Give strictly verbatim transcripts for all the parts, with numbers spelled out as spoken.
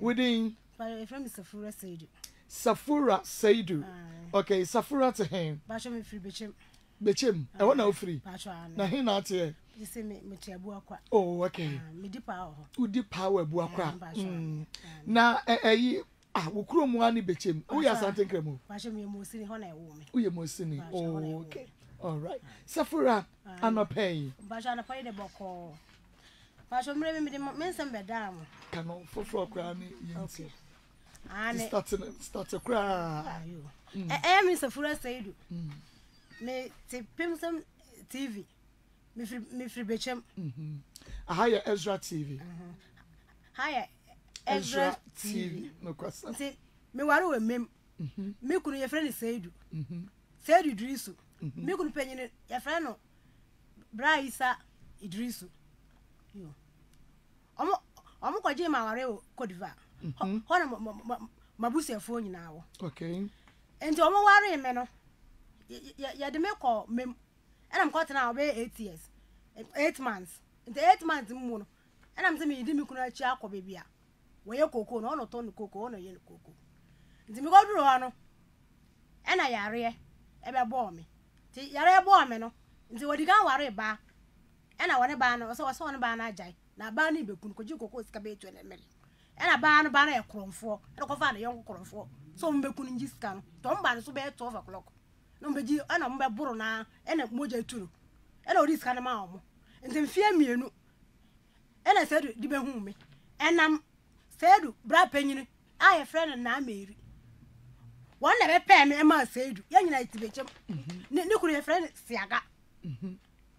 Within from Safura Saidu. Safura Saidu. Okay, Safura to him. Basho me free Bechim. Bechim. I want no free. Patron. Na he not here. You say me Mutiabua. Oh, okay. Me deep power. Udi power buakwa. Na eh ah wukuro mu ani Bechim. Who ya something kremo? Basho me mo sini hona e wo me. Who ye mo sini? Oh, okay. All right. Safura anopay. Basho anopay de boko. Basho mre me de mensem bedam. Kano foforo kwa ni yinti. Ane start start kra. Ayo. Eh eh me Safura Saidu. Me te pimsem T V. Me free me free Bechim. Mhm. Ahaya Ezra T V. Mhm. Haya Ezra T V. No kwasa. Nti me ware we mem. Mhm. Me kunu ye friend Saidu. Mhm. Saidu Idrisu. Me kunu penyine ye friend no Braisa Idrisu. Yo. Omo omo kwaje ma ware o Kodiva. Mhm. Ho na mabusi afo nyina wo. Okay. Enti omo ware me no ya de me call mem. And I'm cutting out eight years, eight months. In the eight months, moon. And I'm saying, you didn't could check baby. Where you cocoa, no, no, ton cocoa, no, yen cocoa. The me go to Rano. And I are ever bore me. Yare bore me, no. Into what you can't worry about. And I want a banner, so I saw a banner jay. Now, Barney, but could you cocoa scabate to a million? And a banner banner a crumb for, and I find a young crumb for. So, me couldn't just come. Don't ban so bad twelve o'clock. No be ana mba buru na ena moja turu ena odi sika ma omo nti mfie mienu ena sedu di be hu me enam sedu bra panyini aye friend na ameri won na be pe me ma sedu ya nyina itibechem ne ne kuru ye friend siaga mhm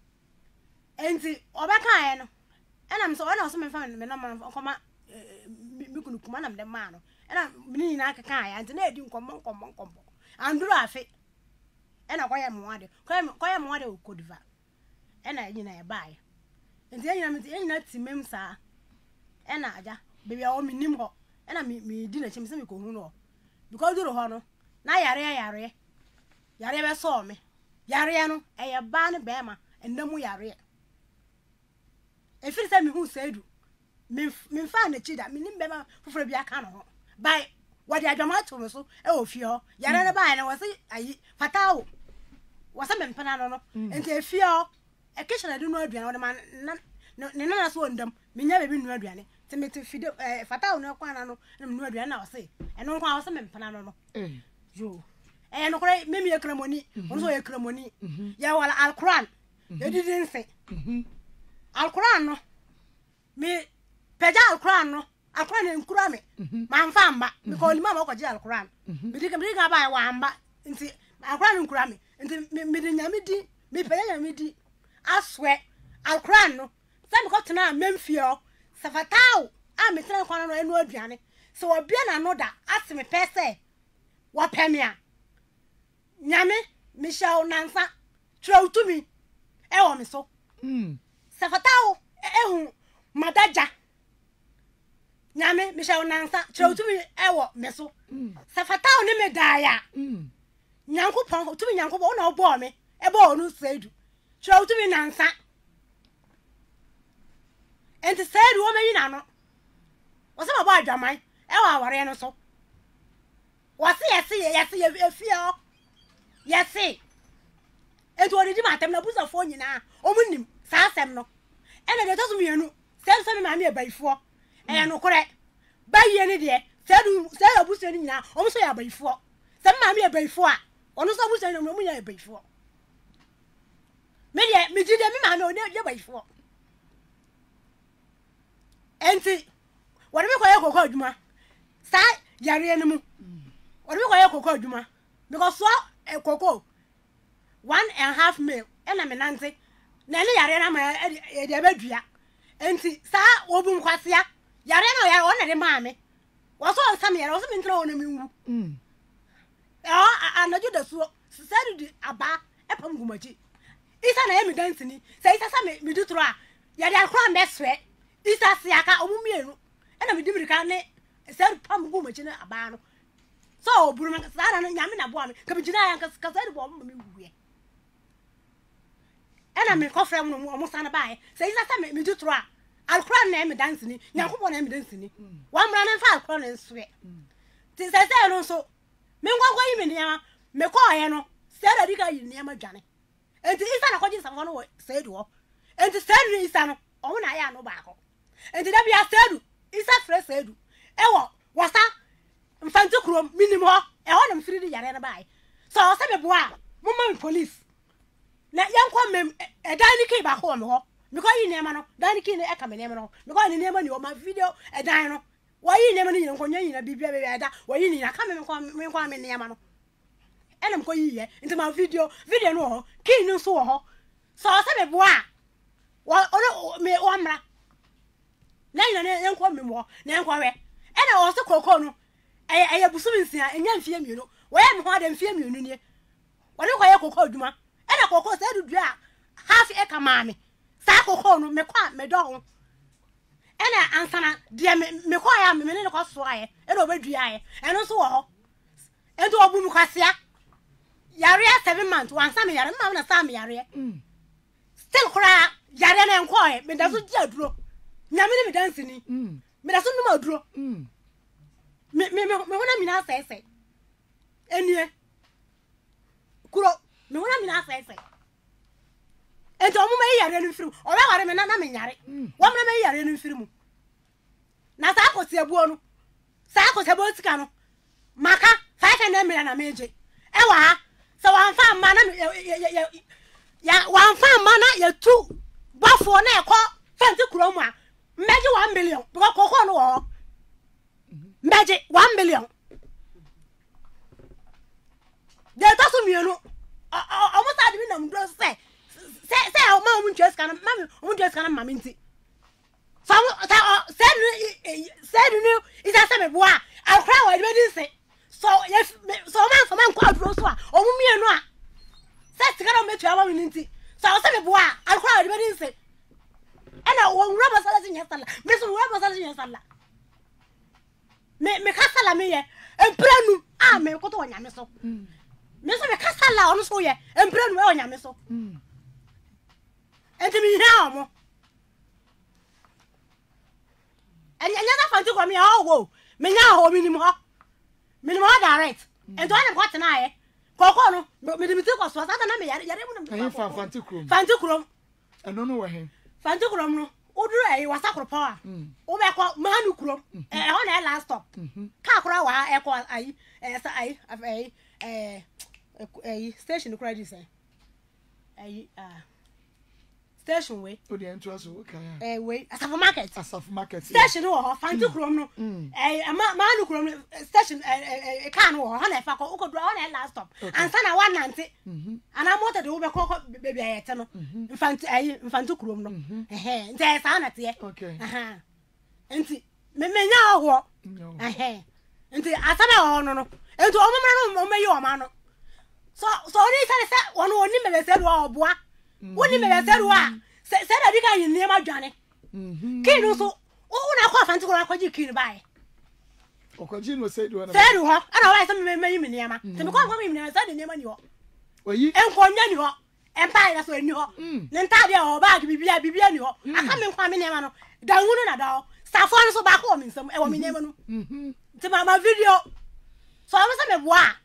enti obeka aye no enam so ena so me fa me na ma koma mi kunu kuma na me ma no ena ni nyina akaka aye nti na edi nkomo nkomo nkomo anduru afi ena kwaya mwade kwaya kwaya mwade o Kodiva ena nyina e bae enti nyina mti nyina timem sa ena aja bebi a o minim ho ena mi mi di na chim se mi ko hu no because duro ho no na yare yare yare be so me yare no e ye ba ne be ma endamu yare e firi se mi hu Saidu mi mi fa na chida mi nim be ma foforo bi aka no ho bae wadi adwama to me so e ofie ho yare ne bae na wose ayi fatawo wasa me mpana no no enti efie ho e kitchen adu no aduane wo man ne na so ndam menya bebi nu aduane ti me ti fide fatawo no kwa no na nu aduane na wose e no kwa wasa me mpana no no eh yo eh no kore memi e kramoni ono so e kramoni ya wala alquran e didin se alquran no me peja alquran no alquran en kura me ma mfa mba because mama ko je alquran me diga me diga ba wa mba nti alquran en kura me nti me de nyame di me peja nyame di aswe alquran no se me ko tena memfio safatao a me tena kwa no enu aduane se obia na no da ase me pese wa pemia nyame me shall nansa tro to me e wo me so mm safatao ehu madaja nyame me shall nansa tro to me e wo me so safatao ne me daya mm nyankopon to me nyankopon na obo me e bo onu Saidu tro to me nansa enti Saidu wo me yina no wo se ma bo adwaman e wo aware no so wo se yesi yesi efie yesi enti wo di matem na busa fo nyina o munim sa asem no ene de to so mienu Saidu se me ma me baifo e no kore baye ni de Saidu Saidu busa ni nyina o so ya baifo se ma me baifo a ono so busa ni mo ya baifo me de me di de me ma no de baifo enti wori me koye kokko aduma sa yare ni mu wori me koye kokko aduma because so e kokko one and a half mil ena me nante na le yare na ma e de badua enti sa obum kwasea yare na ya ona de ma me wo so nsam yare wo so me ntra wona me nwu mm ah anaju da so Saidu di aba e pam gumaji isa na yemi dance ni say isa sa me me du tro a yare akwa mbeswe isa siaka omumienu ena me di mirika ne Saidu pam gumaji na aba no so oburu me sa na nyame na bo ame ka bigina ya ka Saidu bo mo me wuye ena me kofre mo mo sa na bae say isa sa me me du tro a alkora na me dance ni nyankopɔ na me dance ni wa mra na fa alkora na nsoe ti se se no so me ngwankwa yi me niam me ko ye no se da di ka yi niam adwane enti isa na kwaji safo no se du ho enti se du isa no o na ya no ba ko enti da bia se du isa fre se du e wo wasa mfanti krom minim ho e ho na mfiri di yare na bai so se me boa mo ma police na yankwa mem e dan ni ki ba ho me ho me ko yi niam no dan ni ki ne e ka me niam no me ko ni niam ni o ma video e dan no wa yi niam ni nko nya yi na bibia be e da wa yi ni na ka me ko me ko me niam no ena mko yi ye nti ma video video no ho ki ni so ho so se me boa wa ono me o mra na ina ne enko me mo na enko we ena o se kokko no eye eye busum nsia enya mfie mienu wo ye me ho ada mfie mienu nie wo ne ko ye kokko aduma ena kokko se dudu a half acre maame sa kokko no me kwa me do ho ena ansana de me me kwa ya me ne ko so aye ena obedua aye eno so wo ho ento obu mu kwasia yare seven months wan sam yare ma na sam yare still kura yare na enko e me da so ji aduro nyame ni me dance ni me da so numa aduro me me me wona mi na sese enie kuro me wona mi na sese ento omu me yare no firim o ba ware me na na me yare wo me me yare no firim na sa ko se abuo no sa ko se abuo tika no maka five hundred million na meje e wa so wan fa ma na ya ya wan fa ma na ya tu bafo na e ko fenti kuro mu a meje one million because kokko no wo meje one million de to so mienu o mo sa de mi na mdo se se se o ma o mu ntwe ska na ma o mu ntwe ska na ma mi nti so se nu se nu isa se me boa akra wa de be se so yes so man so man kwa duro so a o mu mienu a se tika na metu ama mi nti so o se me boa akra wa de be se ena wo wura basala nya sala me so wura basala nya sala me me kasala me ye empranu a me ko to nyame so me so me kasala ono so ye empranu e nyame so enti mi ha omo enya nya da fanti ko me ha wo me nya ho minimum ho minimum direct enti wana ko tena ye kokko no me de mi ti ko so sa na me yare yare mu na fanti krom fanti krom eno no we he fanti krom no oduru e wasa kropo a wo be ko manu krom e ho na last stop ka kura wa e ko ai e sa ai ai eh eh station kura di say ai ah station we o de ento aso o kan eh we asafo market asafo market station wo ho fanti krom no eh manu krom station eh kan wo ho na fa ko ko do ho na last stop ansa na one ninety ana motor de wo be ko baby ayete no infanti ai infanti krom no eh nte sa na te okay aha enti me menya ho eh enti asaba ho no no enti o momra no o meyi o ma no so so ni se se wono oni me be se do oboa woni me be se do a se se da di kan yin niam adwane kinu so o na kwa fanti krom akwaji kinu bai okwaji no se do na se do ho ana wa se me meyi me niam se me kwa kwa me niam se de niam ni ho oyi enkonya ni ho empire na so ni ho ne ntade ho bag bibia bibia ni ho aka me kwa me niam no da hunu na da ho safo no so ba ko me nsam e wo me niam no ti mama video so am se me boa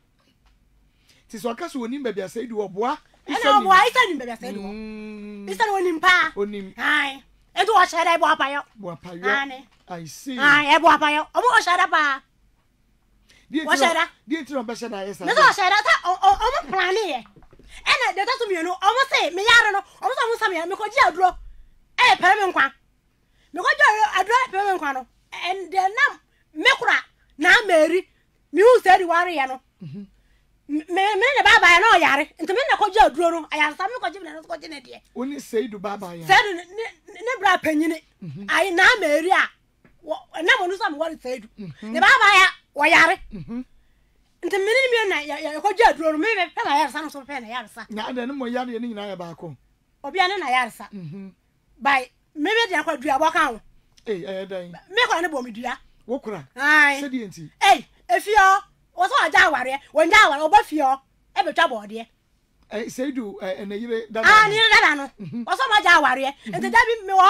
ti so aka so oni ba bia se di wo boa ena boa isa ni ba bia se di wo isa no ni mpa onim ai edu o shere boa pa yo boa pa yo ani I see ai e boa pa yo o mo o shere pa di o shere di ti no ba shere ayesa me so o shere ta o o mo plan ye ena de ta so mienu o mo se me yare no o mo so mo sam ya me ko ji aduro e pere me nkwa me ko ji aduro e pere me nkwa no and the nam me kura na meri mi hu se di ware ya no me me ne baba ya no yare nti me na ko ji aduro no aya sa me ko ji na ko ji ne de oni seidu baba ya seidu ne ne bra panyini ai na meri a na mo no sa me ware seidu ne baba ya wo yare nti me ne mi na ya ko ji aduro no me be pe na yare sa no so pe na yare sa na ade ne mo yare ne nyina ya ba ko obi ane na yare sa bai me be dia kwa dua bo kan ho eh eh dan me kwa ne bo me dua wo kura ai se di enti eh efio wo so aja aware wo nja aware oba fio e be twa bode eh seidu eh na yire dada ah ni dada no wo so ma ja aware enti da bi me wo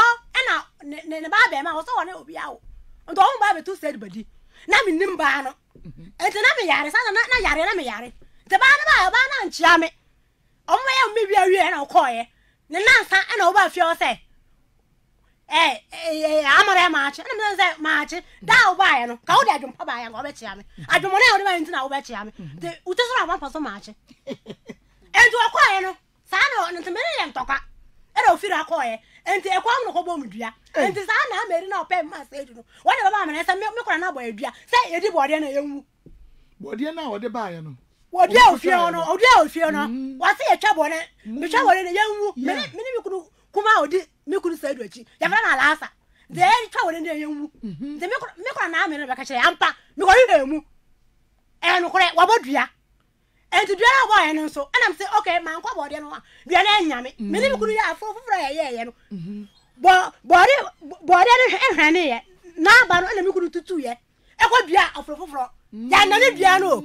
na ne ne ba be ma wo so wona obi awo ndo wo ba be to said body na me nim ba no enti na me yare sa na na yare na me yare te ba na ba ba na nchia me o mo ya me bia wie na ko ye ne nansa na wo ba fie o se eh eh amara maachi na me say maachi da wo ba ye no ka wo de adwom pa ba ye ngo be chia me adwom na wo de ba enti na wo be chia me de uteso na ba paso maachi enti wo ko ye no sa na no ntemere ye ntoka era ofiri akoye enti ekwa no ko bom dua enti sa na meri na ope ma say du no wo de ba ma na say me kora na boy dua say ye di bode na yenwu bode na wo de ba ye no wo de ofie no wo de ofie no wo say etwa bode me twa bode na yenwu me me ni kunu kuma odi me kunu say du achi ya fa na alasa de e twa bode na yenwu de me me kora na meri na ba ka kire ampa me ko yi emu e no kore wo bodua enti dua na boy no so and am say okay man kwa bode no dua na nyame me ni kunu ya afo foforo ye ye ye no bo bode bode no ehwane ye na ba no na me kunu tutu ye e kwa dua afo foforo ya na ne dua no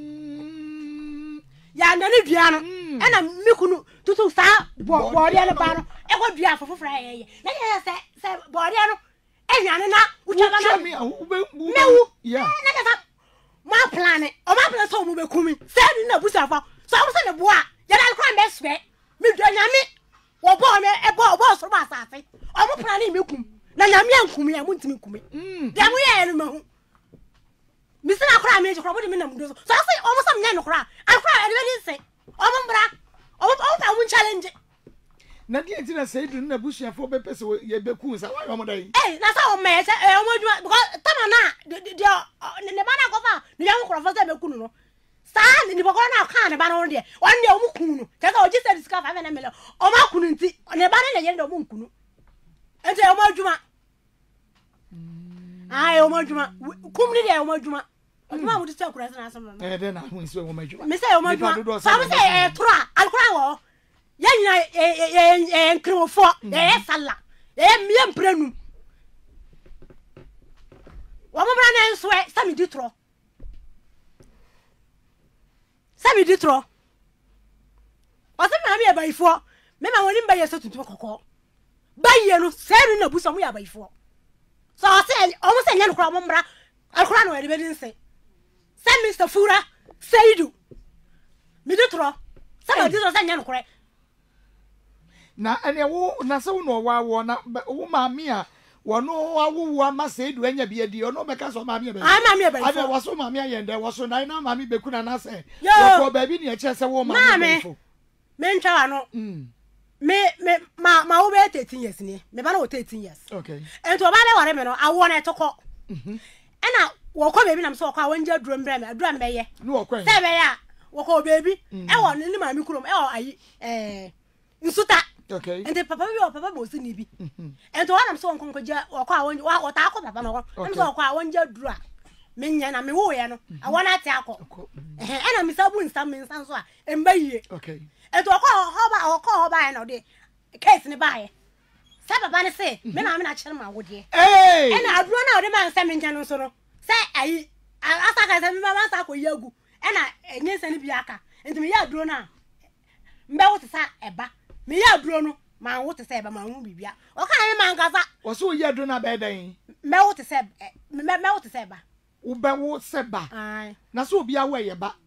ya na ne dua no e na me kunu tutu sa bode no ba no e kwa dua afo foforo ye ye na ye say say bode no ehwane na ucha ba na mewu yeah na ka sa ma plan o ma plan so mo be kumi se ni na busa fa so mo se ne boa ya da kran be swe mi do nyame wo bo me e bo bo so ba sa fe o mo plan ni me kum na nyame ankum ya mo ntimi kumi ya mo ye no ma hu mi se na kra me je kra bo de me na mu do so so se o mo sam nya no kra an kra e de be se o mo mbra o mo o pa mo challenge na di enti na say du na busuafo be pese ye be ku sa wa mo dai eh na sa o me se e o mo djuma because tama na de ne ba na ko fa ne ya ko fa se be ku no sa ni boko na ka ne ba no de on de o mu ku no te ka o ji se discover fa na me le o ma ku no nti ne ba na ye de o mu ku no enti o mo djuma ai o mo djuma kum ni de o mo djuma o djuma wo ti se kura se na so me eh de na hu nsi o mo djuma me se o mo djuma sa mo se e tora al kura wo ya nyina e e nkrofo e sala e mie mprenum wo mo bra na nso e sami di tro sami di tro o se ma mi e baifo me ma woni mba ye so tuntum kokko baye no seri na buso mo ya baifo so o se o mo se nya no kra mo mbra al kra no e be din se se Mister Fura Seidu mi di tro sami di tro se nya no kra na ene wo na se wo no wa wo na wo ma mi a wo no awu wa ma se du anya bia di ono be ka so ma mi be ah ma mi be ade wo so ma mi ayende wo so na na ma mi be ku na na se wo ko ba bi ni e che se wo ma mi be fo me ntwa wa no mm me me ma ma wo be thirteen years ni me ba na wo thirteen years okay ento ba le ware me no awo na etoko mhm ena wo ko baby na so ko awon ja duro mbra me adura mbe ye no wo ko se be ya wo ko baby e wo ni ma mi kurom e wo ayi eh nsuta okay ente papa bi o papa bo si ni bi ento wana so nkonko ja wo ko awon wo ta ko papa no ko nso ko awon ja duro a me nya na me wo ye no awona ati akọ eh ena mi sabu nsa me nsa so a emba yie okay ento ko hoba o ko hoba na de case ni ba ye sa papa ne se me na me na kire ma wode eh ena aduro na o de man se me nya no so no se ayi asa ka se me ma sa ko yagu ena enye se ni bi aka ento me ya aduro na mbe wo sa eba me ya aduro no ma wo te se eba ma hu bibia o ka me man gaza wo so ya aduro na be dan me wo te se me me wo te se eba wo be wo se ba ai na so obi awo ye ba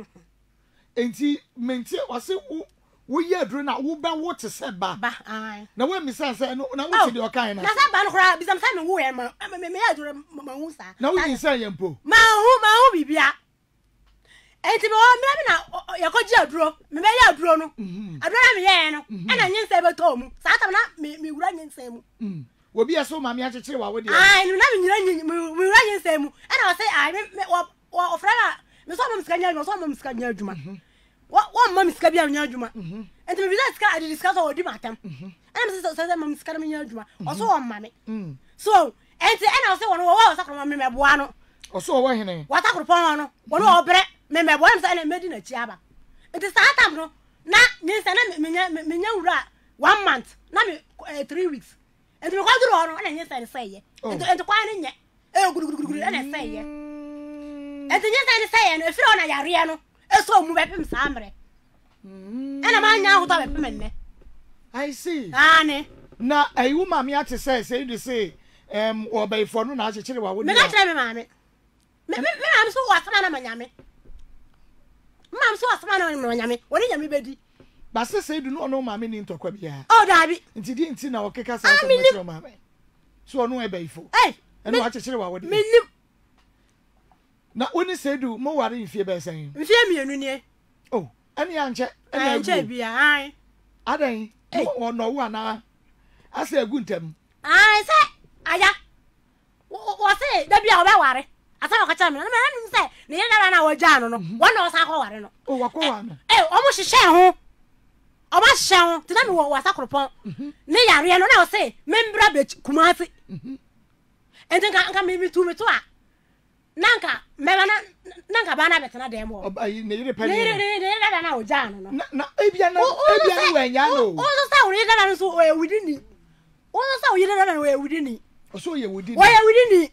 enti menti wo se wo wo ya aduro na wo be wo te se ba ba ai na we mi san se na wo ti de o kan na na sa ba no kra bi sam sa me wo ye ma me me ya aduro ma hu sa na wo yin san ye mpo ma hu ma hu bibia enti me o me na ya ko ji aduro me be ya aduro no aduro na me ye no e na nyin se be to mu sa ta na me me wura nyin se mu mm obi aso ma me akekere wa wo de ai no na me nyira nyin me wura nyin se mu e na o se ai me wo wo frana me so ma mskanya me so ma mskanya adwuma wo wo ma mska bia nya adwuma enti me bi that ska adi discuss o di matam e na me so so ma mska me nya adwuma o so wo ma me so enti e na o se wo no wo wo sakro ma me me boa no o so wo hene wa sakro pon no wo no obre me me boa me say na medi na chi aba enti sa tam no na nyin se na me nya me nya wura one month na me three weeks enti me kwaduro no na nyin se say ye enti enti kwa ne nye e gudu gudu gudu na say ye enti nyin se say ye no efiro na yare no eso mu be pem samre ena ma nya ho ta be pem ne I see ani na ayi wo maame ate say say you say em obayfo no na akekere wa wo me ka kire me maame me me maame so wasama na manyame maame so wasama na manyame woni nyame bedi ba se say du no no maame ni ntokwa bia oh dabi nti di nti na okeka say say me maame so no ebayfo eh eno akekere wa wo de menim na woni say du mo ware mfie be san mfie mienu nie oh ene ya nche ene ya nche bia ai adan wo no wo ana asa egu ntam ai say aya wo say da bia oba ware asa wo kacha me na me say ne yeda na wo ja no no wo na wo sa ko ware no oh wako wa no eh o mo hihye ho o ba hihye ho ti na me wo wasa kropon ne yare no na wo say membra be kumasi ente ka ka me bi tu me to a nanka me bana nanka bana betena dem wo ayi ne yire pani ne ne ne yeda na wo ja no no na ebia na ebia ni wa nya no o so say wo yeda na so o e wudi ni o so say wo yeda na wo e wudi ni o so ye wudi wo ye wudi ni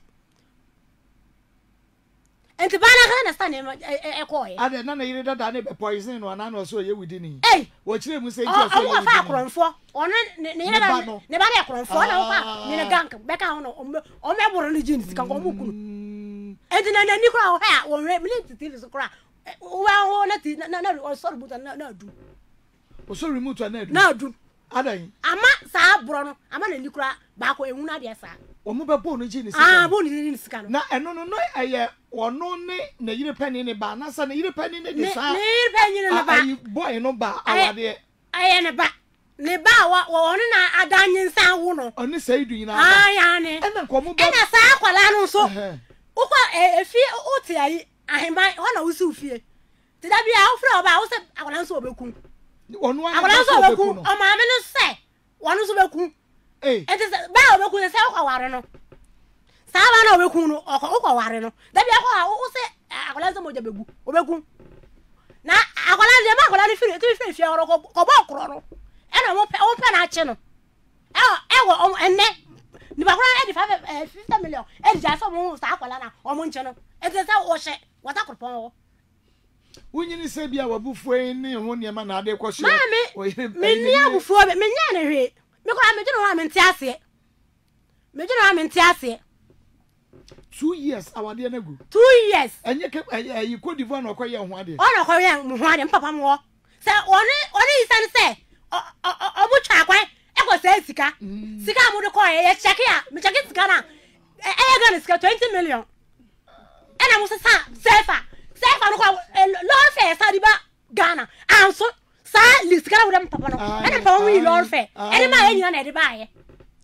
enti bana ka na stand e ko e ade na na yire dada na be poison no na na so ye wudi ni eh wo kire mu say ji so ye wudi ni o fa kronfo ono ne ne yeda ne bana kronfo na wo fa ne gank be ka ho no o me boro ni jeans kan ko mu kunu enti na na ni kura ho ha wo me ni titi so kura wo ho na ti na na o so rubuta na na adu o so remote na adu na adu adan ama sa boro no ama na ni kura ba ko ehun na de sa o mu be bo no ji ni sika ah bo ni ni sika no na eno no no eye ono ne na yire pani ne ba na sa na yire pani ne de sa ne yire pani ne ba ayi boy no ba awade aye ne ba ne ba wa ono na adanyin sa wo no oni sai du nyina ah ya ne ena ko mu ba ena sa akwala no so ukwa efi uti ayi ahimba ona wusi ufie ti da bia ofra oba wo se akwala nso obeku onu ana akwala nso obeku o ma me no se wonu so beku eh enti ba obeku se akwa ware no sa ba na obeku no okwa ware no da bia kwa wo se akwala nso moja begu obeku na akwala de ma akwala ni firi ti firi fie oro ko ko ba okro no e na mo pe o pe na ache no e e wo enne ni ba kura e di fifty million e di ja so mo sa akwala na o mo nche no e ti se wo hye wata kropon wo wunyini se bia wabufu ni ho niema na ade kwhye mami me ni abufu me nya ne hwe me kura me gino wa me nti ase me gino wa me nti ase two years awade na gu two years enye ke ayi Cote d'Ivoire na okoye ho ade o na okoye ho ade mpapa mo se oni oni isan se obu twa kwan e ko se sika sika mu de ko ye check ya me check sika na e e ga sika twenty million e na mu se sa sefa sefa no ko lord fair sa di ba Ghana anso sa lisika wo dem papa no e na papa mu yi lord fair e ni ma enyina na e de ba ye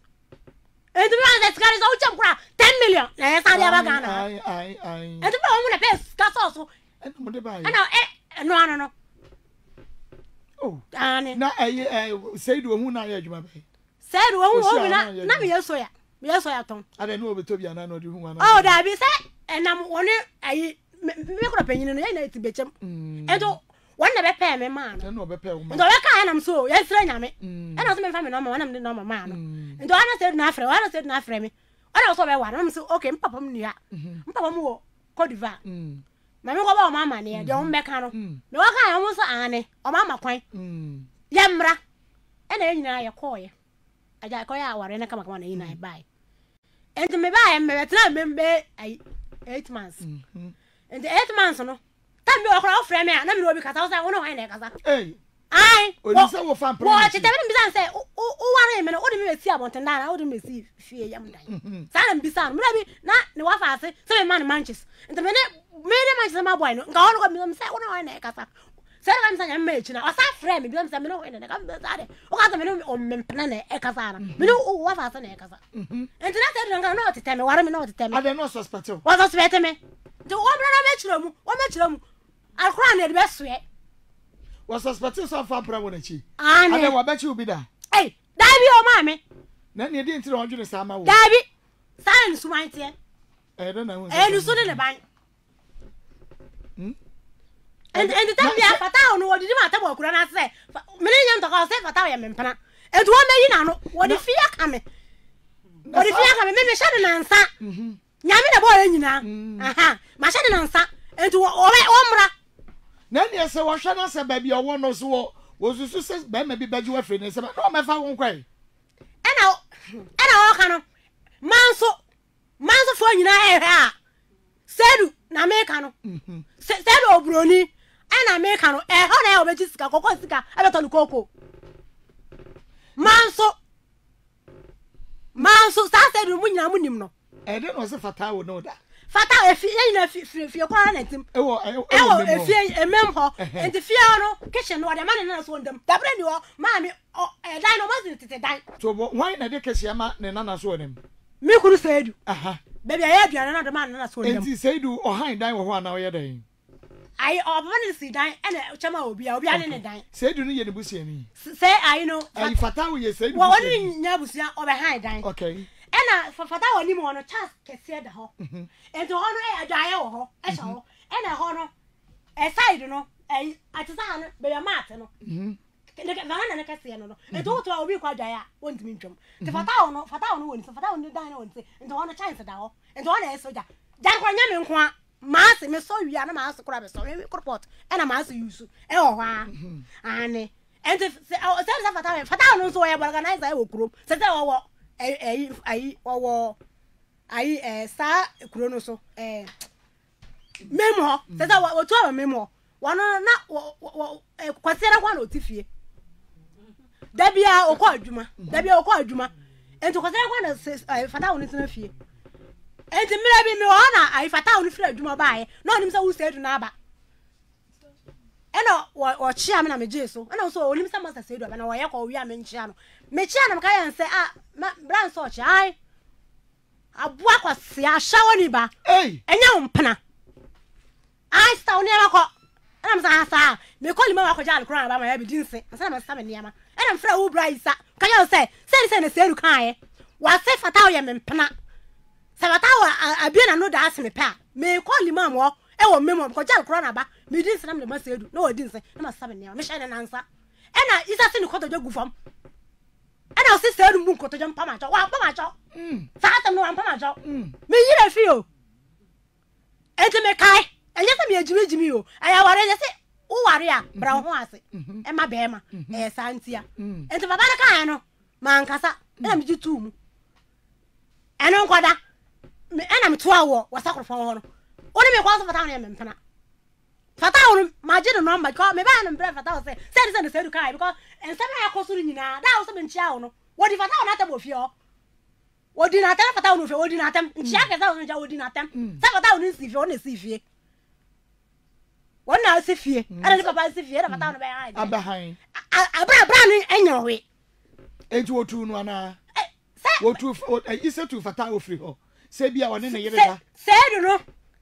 e de ba se sika so o chem kura ten million na e sa di ba Ghana ai ai ai e de ba mu na pe sika so so e mo de ba ye e na e no no no oh ane na ayi say do hu na ya adwuma ba say do hu o na na me yeso ya me yeso ya ton ade no obeto bia na no de hu ana oh da bi say enam woni ayi me kura panyin no ya na ti bechem ento wonna be pay me ma no no be pay o ma ento we ka enam so ya sira nyame ena so me fa me no ma wonna me no ma ma no ento ana say na afre ana say na afre me ana so be wa no me so okay mpapa m nua mpapa m wo Cote d'Ivoire mami ko ba o mama ne de o mbeka no me wa ka ya mo so ane o mama kwan ya mra e na enyina ya koye aja ko ya ware na kama kama na yina e bai enti me bai me betna me be ai eight months enti eight months no tambi o kora o frame ya na me no bi kasa o sa wono hwan na kasa eh ai o ni se wo fan pro wo tete me bi san se o o ware me no o de me si abonten na o de me si fie yam dan sa na bi san me bi na ne wa fa ase se me man manches enti me ne me ne manches ma boy no nka wono ko me se wono hwan na kasa se na me sanya me echi na o sa frame bi me se me no hwan na ka me sa de o ka me no o me mpena na e kasa na me no o wa fa ase na e kasa enti na se de nka no tete me ware me no tete me ade no suspect o wa suspect me de o bra na me chira mu o me chira mu alkura na de be soe was suspecting so far pra wona chi ane ade wa be chi obi da eh dabi o ma me na ne di ntira onju ne sa ma wo dabi sign su man tie eh do na hu eh nu so ne ban hm and and the time ya fata no wodi ma tabo akura na se me ne nyam to ka se fata ya me mpana e do me yi na no wodi fia ka me wodi fia ka me me me shade na nsa mhm nyame na bo ya nyina aha ma shade na nsa enti o o mra na ne se wo hwa na se ba bia wo no so wo susu se ba ma bi baji wa fre ne se ba no me fa won kwai e ɛna ɛna ɔka no manso manso fo nyina ɛhɛ a sedu na meka no sedu obroni ɛna meka no ɛhɔ na obeti sika kokɔ sika abeto no koko manso manso sa sedu mu nyina mu nim no ɛde no se fata wo no da fata efi yina fi fi kwa na tim ewo ewo efi emem ho enti fi no kitchen no de man na so ndam dabre ni ho ma mi ɛdan no ma tete dan to why na de kese ma ne nana so onem mi kuru sedu aha baby ayi aduane na de man na so ndam enti sedu ohan dan wo ho ana wo ye dan ai obani si dan ene chama obi a obi ane ne dan sedu ni ye ne busiani say ai no ai fata wo ye sedu wo oni nya busia obe han dan okay ena fata wo ni mo no chance kese da ho enti ho no e adwaye wo ho e sha ho ena ho no e side no ai atisa no be ya mat no mhm ne ka na ne kese no no enti wo to obi kwa adwaye a wontimi ntwom ti fata wo no fata wo no woni fata wo ni dan no woni enti ho no chance da ho enti ho na e soja dan kwa nya me nko a maase me so wi ana maase kura be so me report ena maase yusu e ho ha ane enti se se fata fata no so we organize e wo krom se se wo ai ai wo ai eh sa kuro no so eh memo se se wo to memo wono na kwasera kwa na otifie dabia okọ adwuma dabia okọ adwuma enti kwasera kwa na fata wo ni tena fie enti mira bi mi ho na ai fata wo ni fira adwuma baaye na onim se wo se edu na aba eno wo chia me na me jeso eno so onim se master se edu aba na wo ye ko wi a me nchia no me chia na me ka yan se ah brand so chia ai abua kwase a shawo ni ba eh enya umpana ai sta oni ma ko ena me sa sa me ko lima ma ko ja alkura ba ma ya bi dinse asa na me sa me niama ena me fra wo bra isa ka yan se se se na se edu kan ye wa se fata wo ye me mpana se fata wo abia na no da ase me pa me ko lima mo e wo memo ko ja alkura na ba me dinse na me ma se edu na wo dinse na ma sa me niama me sha na nansa ena isa se ni ko to ja gufam ana o se se edu mu ko to ja mpa ma cho wa mpa ma cho mm sa atam no wa mpa ma cho mm me yire fi o ente me kai enye se me ejimi ejimi o aya ware je se wo ware a bra ho ase e ma be ma e santia ente baba na kai no man kasa ena me jitu mu eno nkwada me ena me to awo wasakrofo ho no oni me kwa so fata na me mpana fata wo ma je no number ko me ba na mbra fata wo se se se se edu kai because ense na yakosuru nyina da wo se me nchia wo no wodi fata wo na ta bo fi o wodi na ta fata wo no fi wodi na tam nchia ke sa wo nchia wodi na tam sa fata wo ni si fi wo na si fi wona si fi ana ni papa si fi na fata wo no be ha aba han abra abra ni enya we enti wo tu no ana wo tu isa tu fata wo free ho se bia woni ne yere da se do no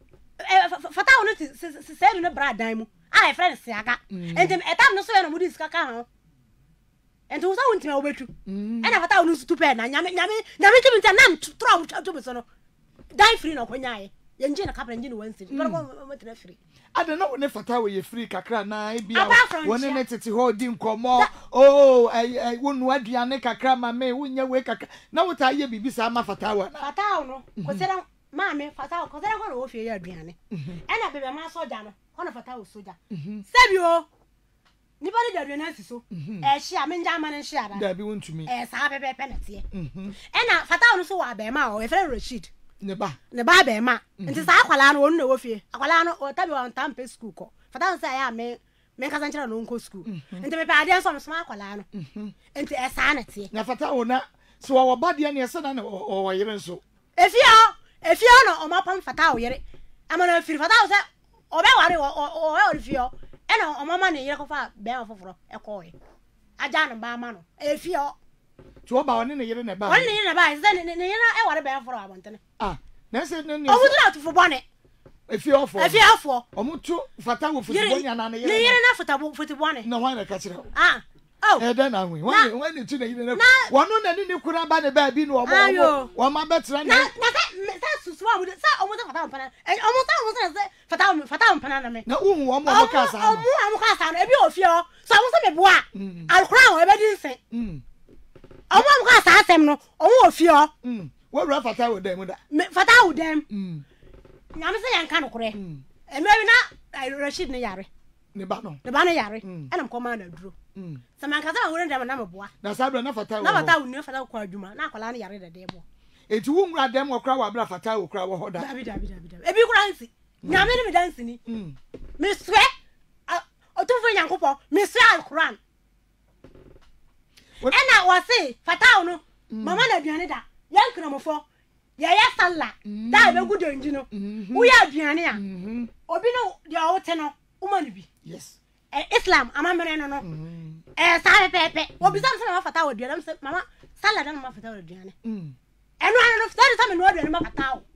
fata wo no se se do no bra dan mu ai friend se aga enti etam no so ya no mudi sika ka ho enti wo sa won tima wo betu ena fata wo no stupid na nyame nyame nyame timi ntia nam tro wo twa so no dan free no konya ye ye nje na kapra nje no wansi ko mo tira free ada na woni fata wo ye free kakra na e bia woni ne tete ho di nkomo oh ai wonu aduane kakra ma me wonya we kakra na wo ta ye bibi sa ma fata wo na fata wo no ko sera ma me fata wo ko sera ko no wo fie ye aduane ena bebe ma soja no ko na fata wo soja sebio ni bari da aduane asiso eh hia me nja ma ne hia da da bi wontumi eh sa bebe penalty ena fata wo no so wa be ma o e fere Rashid ne ba ne ba be ma nti sa akwala no wonu na wo fie akwala no o tabi wa ntampe school ko fata wo sa ya me me kasa nchira no nko school nti me pa ade so me so akwala no nti e sa na tie na fata wo na so wo ba de ne se na na o wo yere nso efia efia no o ma pam fata wo yere amana firi fata wo se o be ware o o o fio e na o mama ne yere ko fa be ofoforo e ko e aja no ba ma no efia to wo ba woni ne yere ne ba woni ne yere ba se ne ne yere e ware be ofoforo abontene ah na se ne ne o wudu na to fo bone efia ofo efia ofo o mutu fata wo futi bonya na ne yere ne yere na fata bo futi bone na wa na ka kire ah oh eh da na hwe wani wani tu na yere na wono na ni ni kura ba ne ba bi no omo wo ma betra na na sa susu wa wudu sa o mo fata mpana o mo sa o mo sa fata fata mpana na me na uhu wo mo ka sa o mo am ka sa no e bi ofio so o mo sa me boa alkura o e be din se mm o mo am ka sa asem no o mo ofio mm wo ra fata wo dem da fata wo dem mm nyame se yan ka no kore e me bi na Rashid ne yare ne ba no ne ba no yare ɛna mkɔ ma na duro sɛ man kasa ma wore ndam na meboa na sabra na fata wo na fata wo ne fata ko adwuma na akwala no yare dede mo eti wo nwura dem okra wa bra fata wo kra wo hoda dabi dabi dabi dabi ebi kura nsi nyame ne me dansi ni me swe otufo nyankopɔ me swe alquran ɛna wo se fata wo no mama na aduane da yankramofo ya ya sala da be gudo nji no wo ya aduane a obi no dia wo te no wo ma no bi yes eh islam amamere no no eh sa pepe obi sam se ma fata wo aduane se mama sala da ma fata wo aduane mm eno anu no fata sa me no aduane ma fata wo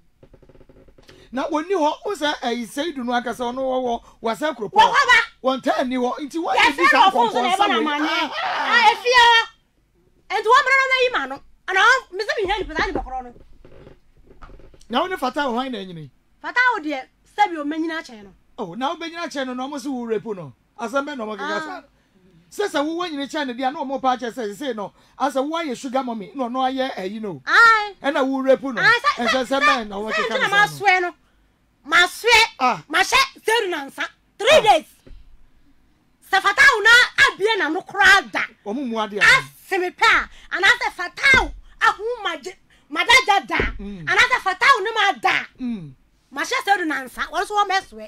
na woni ho wo se eh seidu no aka se ono wo wo wasa kropo wo ba won ta ni wo nti wo di di sa ko ko sa we ah efia enti wo mra no me yi ma no ana me se me hia ni pata ni bokoro no na woni fata wo han na nyini fata wo de sabi o manyina chen no oh na wo benyina chen no no mo se wo repo no asambe no mo keka sa se se wo wanyina chen de na mo pa che se se no asa wo aye sugar mommy no no aye ayi no ai e na wo repo no e se se be na wo keka na ma swe no ma swe ma she zeru na nsa three days se fata wo na abie na no kra da o mu mu ade aseme pa ana se fata wo ahu maje madaja da ana se fata wo ne ma da mm ma she zeru na nsa wo so wo meswe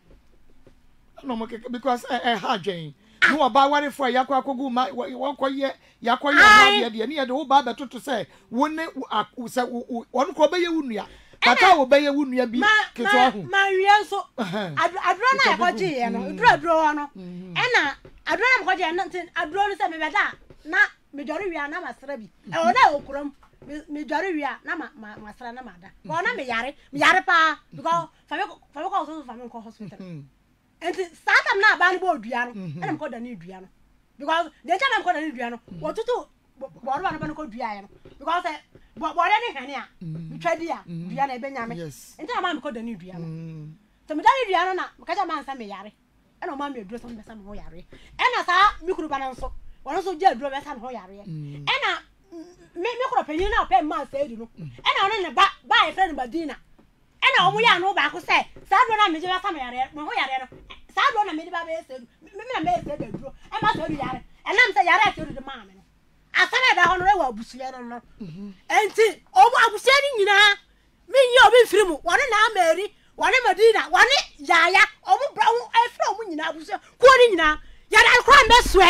no mo keka because eh ha dwen no oba ware for yakwa kogu ma wokoye yakoye ma de ne ye de wo ba betoto se wo ne se won ko be ye wunua kata wo be ye wunua bi keto ahu ma wie so adro na ye koje ye no adro adro no e na adro na koje na adro no se me beda na me jori wi na masra bi e o na okurom me jori wi na ma masra na mada ko na me yare me yare pa because fa me fa me ko so fa me ko hospital enti satam na ba ni bo dua no e na me ko da ni dua no because de cha na me ko da ni dua no wo tutu bo ro ba no ba no ko dua ye no because bo bo re ni hane a twadi a dua na e benya me enti na ma me ko da ni dua no to me da ni dua no na me ka cha ma nsa me yare e na ma me duro so me sa me ho yare e na sa mi kuru ba na nso won so je duro be sa me ho yare e na me me kuru panyin na pe ma sa edi no e na ono ne ba ba e friend Badina e na omu ya no ba ko se sa duro na me je be sa me yare me ho yare no sa duro na me di ba be se me me na me se da duro e ma so di yare e na me se yare se di ma me no asana da ho no e wa busuya no no enti obu abusuya ni nyina me yi obi mfiri mu won na Mary won Madina won Yaya obu bra wo e fira omu nyina abusuya ko ni nyina yare alkora me swe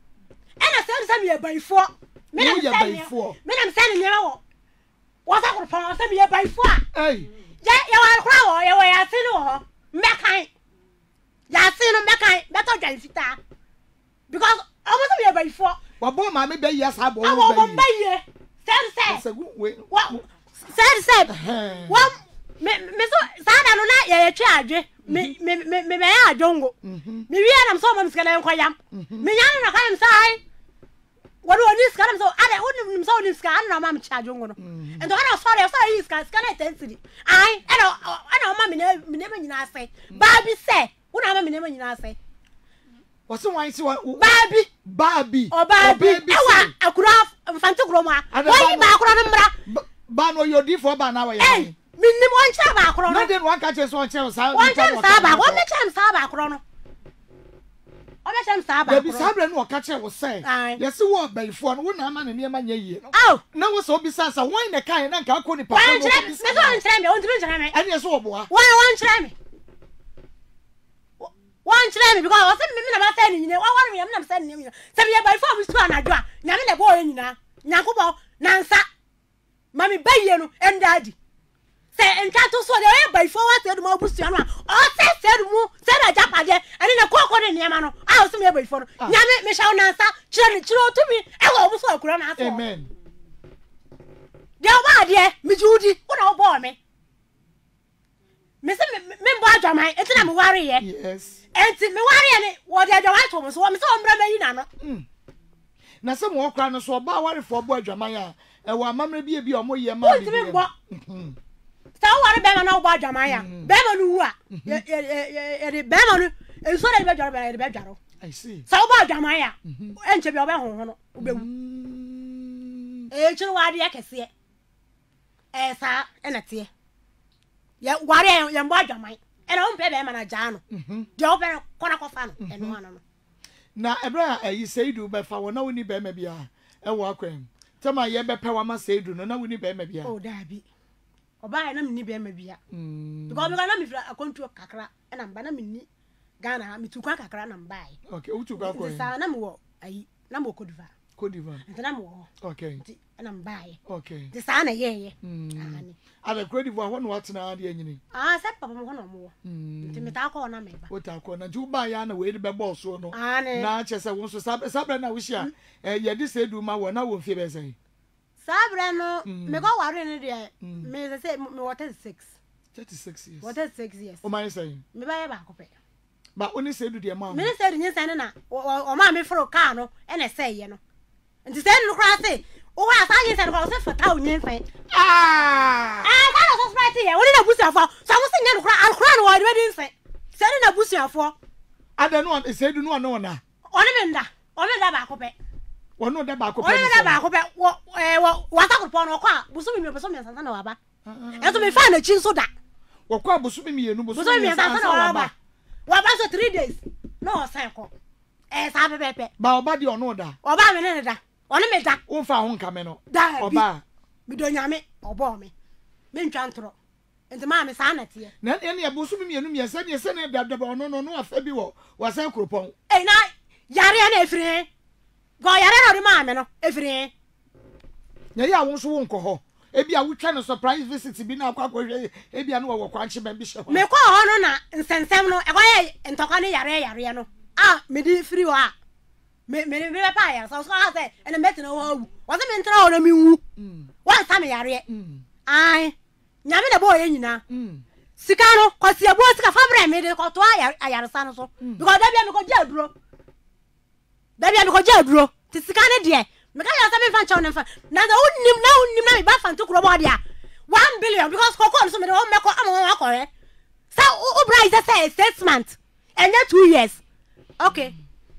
e na se se me ye baifo me na se baifo me na se ne nyama wo wo sa ko fa se me ye baifo a ei ya ya wa alkora wo ya wa ya sinu ho me kan ya sinu me kan be to dwan fita because omo se me ye baifo wabo ma me be yes abo wo be be ye se se wa se se wa me me so sada no na ye twa adwe me me me me ya adwongo me wi na so ma mskala enko yam me nya na kan sai wado oni skala so ada oni so oni skala na ma m cha adwongo no ento ana sorry sorry yi skala skala intensity ai ana ana ma me ne me ne nyina ase ba bi se wo na ma me ne nyina ase wose wan si wa babi babi o babi ewa akura mfante kroma woni ba akura no mra ba no yodi fo ba na wa ya eh minnim won cha ba akura no na de wan ka che so che sa won cha sa ba won me cha sa ba akura no o me cha sa ba babi sabre no ka che wo say yes wo ba ifo no wo na ama ne ne ma nya yie no na wo so bi sa sa won ne kan na nka akọ ni papa no me so won chira me won timi chira me ene so wo boa won won chira me one chile me because I say me na ba say ni nyina wa wa me na say ni nyina say me by four bisu anadwo a nya me na bo nyina nyankopɔ nansa mami baye no and daddy say enka to so dey by four wa say do ma busu anu a o say say mu say da japade ene na kokɔ ne niam no a so me by four no nya me me shaw nansa chire ni chire otumi e wo busu akura na aso amen de wa de me judi wo na wo bo me me say me mbo adwaman etina me ware ye yes enti me ware ne wo de adwaman to mo so me say o mbra mayi na no mm na se mo okra no so ba ware fo bo adwaman a e wo amamre bi e bi o mo ye ma bi mhm sa ware be ma na wo bo adwaman a be ma no wu a ye ye de be ma no e so de be dwaro be be dwaro I see sa wo bo adwaman a enche bi o be ho ho no o be wu e chiri ware ye kese e sa e na tie ya ware ye mbo adwaman and I won't pay them and a jano. The open corner of fun and one. Na ebra ayi say do be fa wona woni be ma bia e wo akwam tama ye be pe wa ma say do no na woni be ma bia oh dabi oba na mni be ma bia because me na me fra akontu kakra e na mba na mni Ghana me tukwa kakra na mba ai okay o tukwa ko sa na me wo ayi na mo kodiva kodiva na me wo okay na mba ai okay de sa na ye ye ani ala kodiva ho no watena ade anyini ah se papa mo ho no mo nti me ta ko na me ba o ta ko na ju ba ya na we de be boss so no na che se won so sabre na wo hia eh ye de se du ma wo na wo fie be say sabre no me go ware ni de me say me water six thirty-six years water six years o man say me ba ye ba ko pe ba oni se du de ma me se du nyi say na o ma me fro car no e na say ye no nti say no kra say o wa sa nyi say no say fata o nyi fan ah ah ka no so sprite ye woni na busuafo so mo se nya no kra alkra no wa de din say say na busuafo ada no se du no no na oni me nda oni me nda ba ko pe ono da ba ko pe oni da ba ko pe wo eh wo wa ta ko po no kwa busumi me busumi sansa na wa ba e so me fa na chin so da wo kwa busumi me yenu busumi me sansa na wa ba wa ba so three days no sai ko eh sa be be ba oba di ono da oba me ne da oni me da wo fa ho nka me no oba me do nyame obo me me ntwa ntro enti ma me sa na tie na ene ya busumi me yenu me se ne se ne da da ba ono no no afa bi wo wa san kropon eh na yare na efire go yare na ri ma me no efire nya ya wo so wo nko ho ebi a wutwa no surprise visit bi na akwa hwe ebi a no wo kwa nche ban bi hwe me ko ho no na nsensem no e ko ye ntokwa ne yare yare no ah me di free wa me me me pa ya so so ha say ene met no wa wu wa se me ntra ho na mi wu wa sa me yare ai nyame da bo ye nyina sika no kwasi abo sika fabre me de ko to ayare sa no so because da bia me ko ja duro da bia me ko ja duro ti sika ne de me ka ya sa me fan chaw ne fa na da unnim na unnim na me ba fan to kuro bo dia one billion because kokon so me de o me ko am wa ko eh sa o bra is say six months and two years okay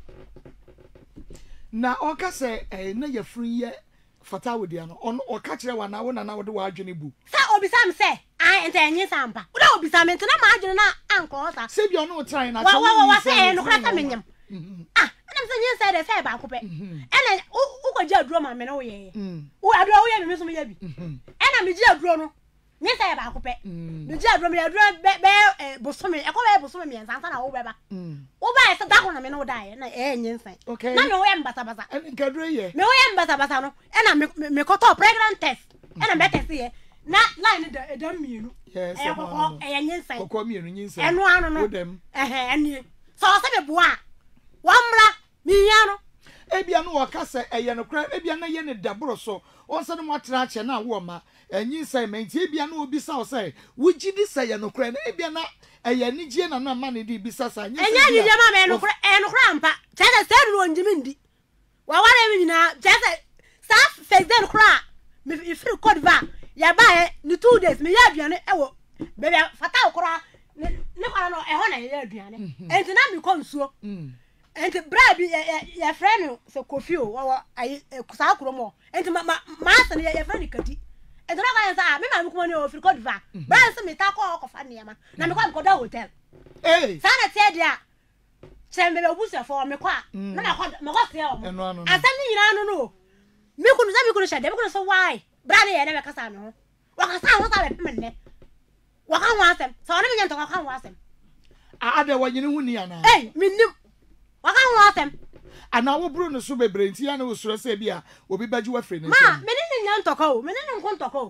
na oka say eh na ya free ye fata wodi ano on oka kire wa na wo na na wo de wa adwene bu sa obi sam say ai ente enyi sampa wo da obi sam ente na ma adwene na anko sa se bi ono try na cha wo wa say no kra sa menyam ah na me say nyi say de say ba ko pe ena u ko ja duro ma me na wo ye wo aduro wo ye me so me ya bi ena me ja duro no nyi say ba ko pe me ja duro me ya duro be be bosome e ko be bosome me ensa na wo be ba wo ba e da ko na me na wo da ye na e nyi say na me wo ye mbasa basa nka duro ye me wo ye mbasa basa no ena me me ko to pregnant test ena be test ye na line da da mienu yes e ko e nyi say ko mienu nyi say eno anu no eh eh eni so se be boa wamra miyano ebia no waka se eye no kra ebia na ye ne daboro so onse no matena ache na wo ma enyi sai menti ebia no obi sa o sai wuji di sai ye no kra na ebia na eye ni gie na na ma ne di bisa sa nyi enya ni je ma me no kra e no kra ampa tete se no onjimi ndi wa ware mi nyina tete sa face den kra me ifri code va ya ba e ni two days me ya aduane e wo bebe fata kra ne kwa no e ho na ye aduane enti na mi konsuo enti bra bi ya friend se kofi o wa ai kusa kromo enti ma ma se ya friend kadi enti na kwa sa me ma mi kuma ne o firi code va bra se me ta ko ko fa ne ma na me kwa ko da hotel eh sa na tie dia chembe be obusu fo me kwa na na kwa me kwa se o asa ni nyina no no me kunu za me kunu sha de me kunu so why bra ne ye na me kasa no wa kasa ho sa be pemne wa kan wa asem so na me nyanta kwa kan wa asem a ade wa nyine hu ni ana eh minnim wa kan wa asem ana wo bru no so bebre nti ya na wo suro se bia obi baji wa free ne ma me ne nyanta kwa o me ne nkon toko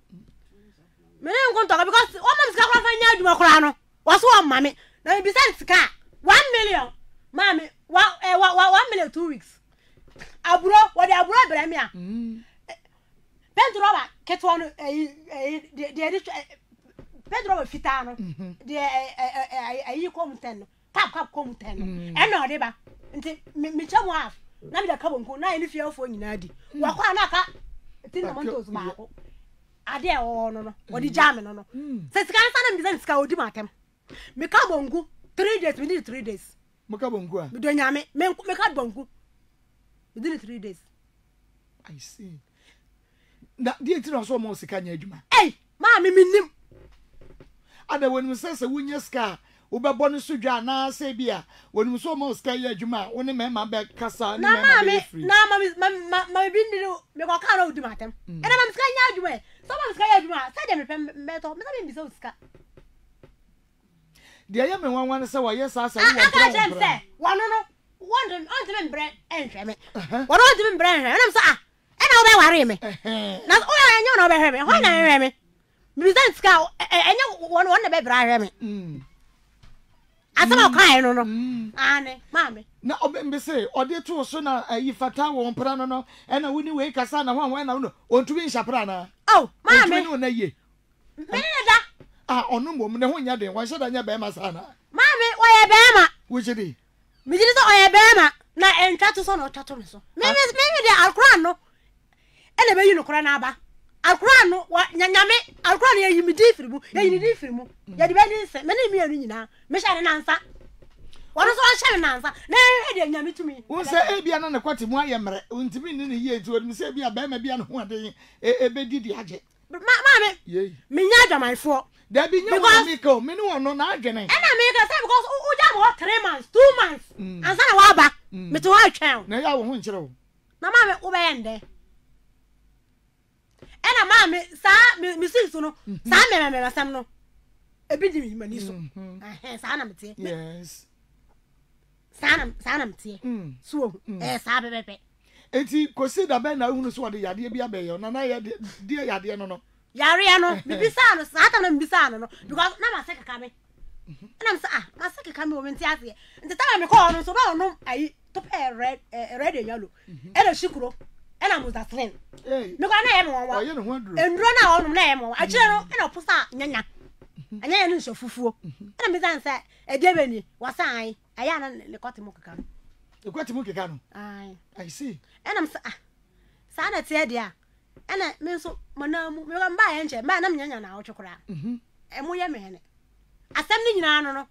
me ne nkon toko because o ma sika kwa fa nya aduma kura no wa so o ma me na me bisa sika one million ma me wa eh wa one million two weeks aburo wo de aburo bere me a Pedro ba ketwa no eh eh de de Pedro ba fita no de eh eh yi kom ten no kap kap kom ten no e no de ba nti me chamu half na me da kabo nko na ni fiafo nyina di wa kwa na ka tin na montos ba ko ade e wo no no wo di jam no no se sika nsa na me bisa sika odi matem me kabo nko three days we need three days me kabo nko a me do nyame me me kabo nko we need three days I see na die ti na so mo sika nya adwuma eh ma me minnim ada wonu se se wunya ska wobɛbɔ ne so dwa na se bia wonu so mo ska ye adwuma wo ne mema be kasa ne mema be free na ma ma ma bi ndi me ko ka na odi matem e na ma ska nya adwuma so ma ska ya adwuma sa de me pem me to me sa bi so ska de ya me wanwan se wo yes asa wo wo aka se wono no won on te me bre enhwe me wono on te me bre enhwe na so ah e na wo be ware me na o ya nya na wo be hwe me ho na hwe me bi sa ska enye wono wono be bra hwe me mm asama kai no no ane mame na obembe se ode to so na yi fata wo mpra no no e na woni we kasa na ho ho na no ontumi nshapra na oh mame ontumi no na ye me ne da ah onu mom ne ho nya den wan sheda nya be ma sa na mame wo ye be ma wo jidi mi jidi so o ye be ma na entwa to so na o twa to me so me me me de alquran no e le be yi no kora na aba alquran no nyanyame alquran ye yi mi di firimu ye yi di firimu ye di be ni se me ni mi anu nyina me sha ne nansa wono so sha ne nansa na e de nyame tumi wo se e bia na ne kwati mu ayemre ntimi ni ne ye tu odum se bia be ma bia no ho aden e be didi age ma ma me ye me nya adwamanfo da bi nya wo mi ko me ni wono na adwene e na me ka say because u ja mo three months two months ansa na wa ba me to wa twen na ya wo ho nkire wo na ma me wo be yende ena ma me sa me si so no sa me me me sam no ebi di mi mani so eh sa na mte yes sa na sa na mte so eh sa be be be enti kosi da be na hunu so de yade bi abeyo na na yade die yade no no yare no bibi sa no sa ta na bibi sa no no because na ma se kaka me na ma sa ah ma se kaka me o menti ase enti ta me ko no so no no ayi to pe red red yellow e na shikuro e na muzatren eh me ko na e mo wa oye no ho aduro enduro na onum na e mo a kire no e na pusa nyanya anya ya no nsofufuo e na me san sa e de beni wasan aya na le kote mo kaka no e kwati mu keka no ai I see e na sa ah sa na tie dia e na me so manamu me ko mba ya nche mba na me nyanya na otwekora mhm e mo ye me ne asem ni nyina no no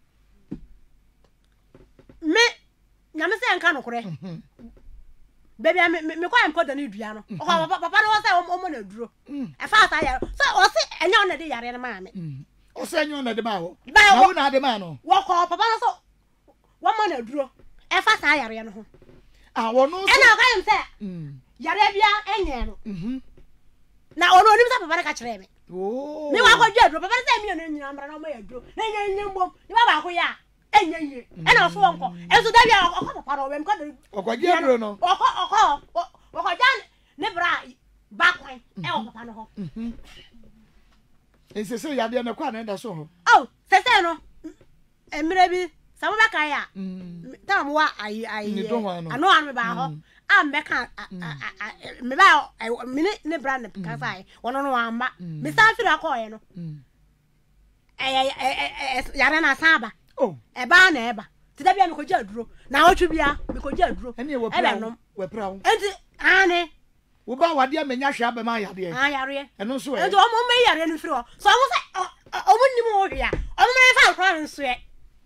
me nyame se nka no kore baby me me kwa am koda ni dua no o papa papa no say o mo na duro e fa sa ya so o se enya na de yare na ma me o se enya na de ma wo na wo na de ma no wo ko papa no so wo mo na duro e fa sa yare no ho ah wo no so e na ka am say yare bia enye no mhm na ono onim sa papa na ka kire me oh me wa ko dua duro papa say me no nyina mra na mo ya duro na nya nya mbom ni baba ko ya enye ye e na so wonko e so da bia o ko papa ro we m ko okwaje duro no o ko o ko o ko jan ne bra bakwan e o papa no ho mhm ese se yade na kwa na da so ho oh se se no emre bi sa mo baka ya ta mo wa ai ai ano an me ba ho am be ka me ba me ne bra ne ka sai wono no amba me sa fira ko ye no eh eh yare na saba oh e ba na e ba ti da bia me ko ja duro na otwe bia me ko ja duro ene we pra we pra wo enti ane wo ba wade amenya hwe aba ma yade ah yare eno so e enti o mo me yare no firi ho so mo se o mo ni mo hwe ya o mo me fa kro nso e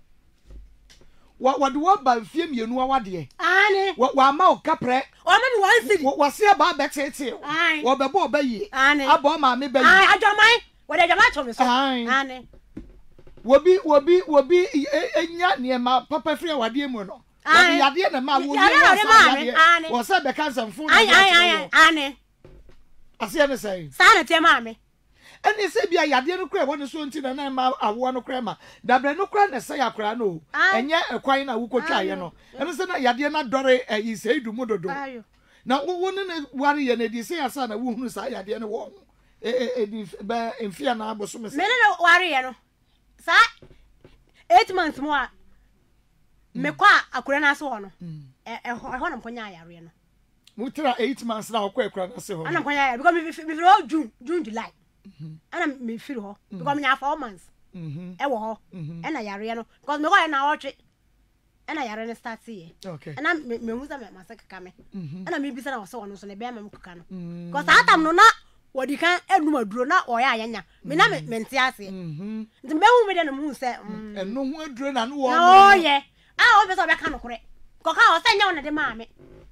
wa wade wo ba mfie mienu wa wade ane wa ma o kapre o ma mi one city wo se ba ba tete wo be bo ba yi abo ma me ba yi ah ajoman wo de jama to me so ane wobi wobi wobi enya niema papa firi wade mu no wade yade na ma wo ni wo se be cancer fu ai ai ane asia ne sai sa na tie ma me eni se bia yade no kra woni so nti na na ma awo no kra ma dabre no kra na se yakra no enye ekwan na wo kotwa ye no eni se na yade na dore yi se du mu dodo na wo ne ne ware ye na di se asa na wo hunu sa yade ne wo e e di ba enfia na aboso me se me ne ware ye no sa eight months mo a me kwa akura na se ho no e e ho na mponya yare no mutra eight months na okwa akura na se ho ana mponya yare because me feel all June June July ana me feel ho because me have four months mhm e wo ho e na yare no because me go na otwe e na yare no start here okay ana me me hu sa me masaka ka me ana me bisa na wo se wo no so na be ma me kuka no because atam no na wodi kan enum aduro na oya ayanya me na me mente ase mhm nti me hu me de no mu se enu hu aduro na no wo oh ye ah o be so be ka no kore ko ka o se nya wona de ma me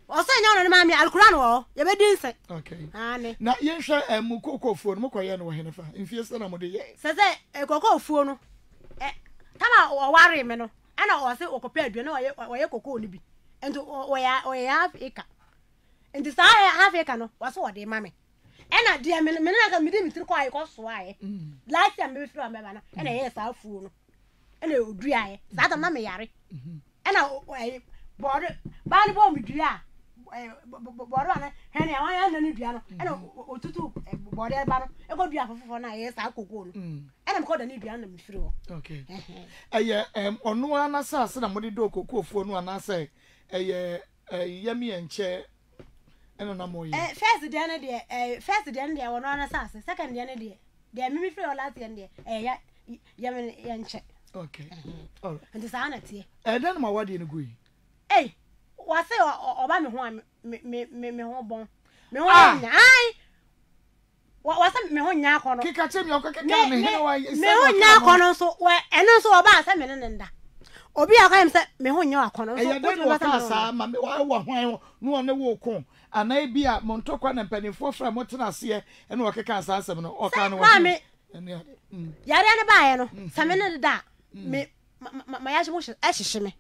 o say nya no ma me alkura no ye be din se okay ane na yen hwe em kokofuo no mokoye no he ne fa mfie se na mo de ye se se kokofuo no eh tama o ware me no ana o say okopa aduane o ye o ye kokoo ni bi ento o ya o ya half acre enti sa half acre no was o de ma me ena dia me me na ka me de mitri kwa ko so aye last time me firi ameba na ena ye sa afuo no ena odua aye sa ta ma me yare ena board ba ni bo me dua board ana he ne awan na ni dua no ena otutu board ba no e ko dua fofofo na ye sa kokoo no ena me ko da ni dua na me firi ho okay eye em onu ana sa se na mo de do kokoo fuo no ana se eye yemi enche eno na mo ye eh first day na de eh first day na de wono ana sa se second day na de de me me firi ho last day na de eh ya yemi enche okay all right and sa na tie eh then ma wadi no gui eh wa se oba me ho me me me ho bon me ho nya ai wa se me ho nya akọ no kika che me okaka ka me he wa me ho nya akọ no so we eno so oba se me ne nda obi aka em se me ho nya akọ no so eh then wa ka sa ma wa wa hwan no ne wo ko ana bi a montokwa na mpanifo fra motena se ene okaka sa asem no oka no wa ene yare ne ba ye no se me ne da me ma ya shimo ehihye me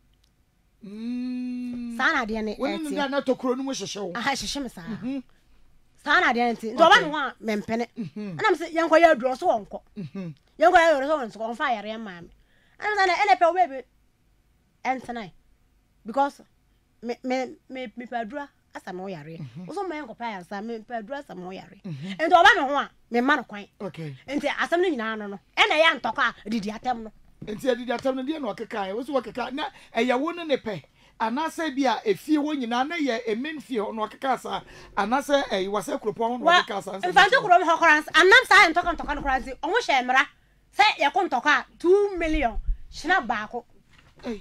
mm sana de ne eti woni da na tokro no mu hihye wo aha hihye me sa sana de enti ndo ba me ho a me mpene ana me se yenko ya aduro so wonko yenko ya aduro so wonko on fa yare ma me ana me na ene pe wo baby entenai because me me me me padura asa me wo yare wo so me yenko pa ya sa me padura asa me wo yare enti oba me ho a me ma no kwan okay enti asam no nyina no no ene ya ntoko a didi atem no enti adidi atam no de na okeka wo so okeka na eya wo ne pe anase bia efie wo nyina na ye emenfie no okeka sa anase eh wase kropon no okeka sa mfante krom ho korans anam sa ntoko ntoko no korans o ho hye mra se ye ko ntoko a two million shina baako eh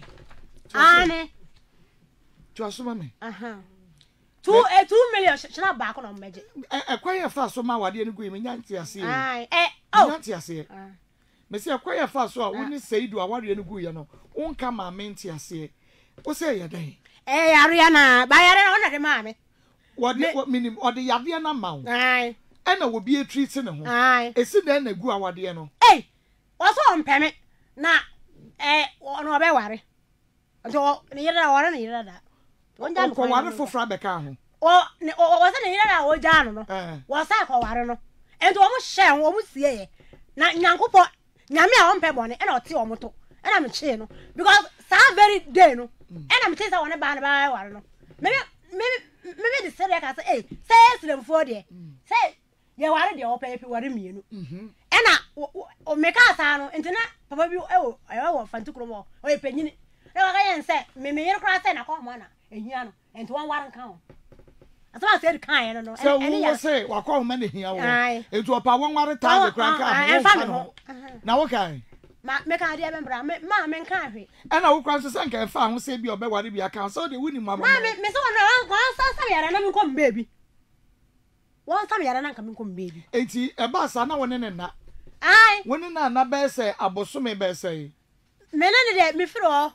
ane twasoma me aha two eh two million shina baako no meje eh kwaya fa so ma wade ne gu me nyanti ase ai eh oh nyanti ase me se kwaya fa so a woni seidu a wade ne gu ye no wonka ma menti ase wo se ye dan eh yare na ba yare na onade ma me wade minim ode yade na ma wo ai ena wo bi etreat ne ho ai esi dan na gu a wade no eh wo so mpeme na eh ono be ware nto ni yere na ware ni yere da wonja ko ware fofra be ka ho o o se ni yere na o ja no no wo sa ko ware no ento o mo hye o mo sie ye na nyankopo nyame a o mpe bone e na o te o mo to e na me che no because sa very day no e na me che sa wona ba na ba ware no me me me me de sere ka say eh say sere mfo de say ye ware de o pe pe ware mienu mhm e na o me ka sa no enti na papa bi e o e o fantukro mo o e penyini e wa ka yen say me me yere kra say na ko mo na ehia no enti wan ware kan o asama say kan no no so wo say wa ko ma ne hia wo enti opa won ware ta de kra kan ho na wo kan ma me ka dia be mbra me ma me kan hwe e na wo kra so say kan fa ho say bi obe ware bi aka so de wuni mama ma me me so won ko sa sa yara na me ko mbebi won sa yara na kan me ko mbebi enti e ba sa na woni ne na ai woni na na be say abosome be say me na ne de me firo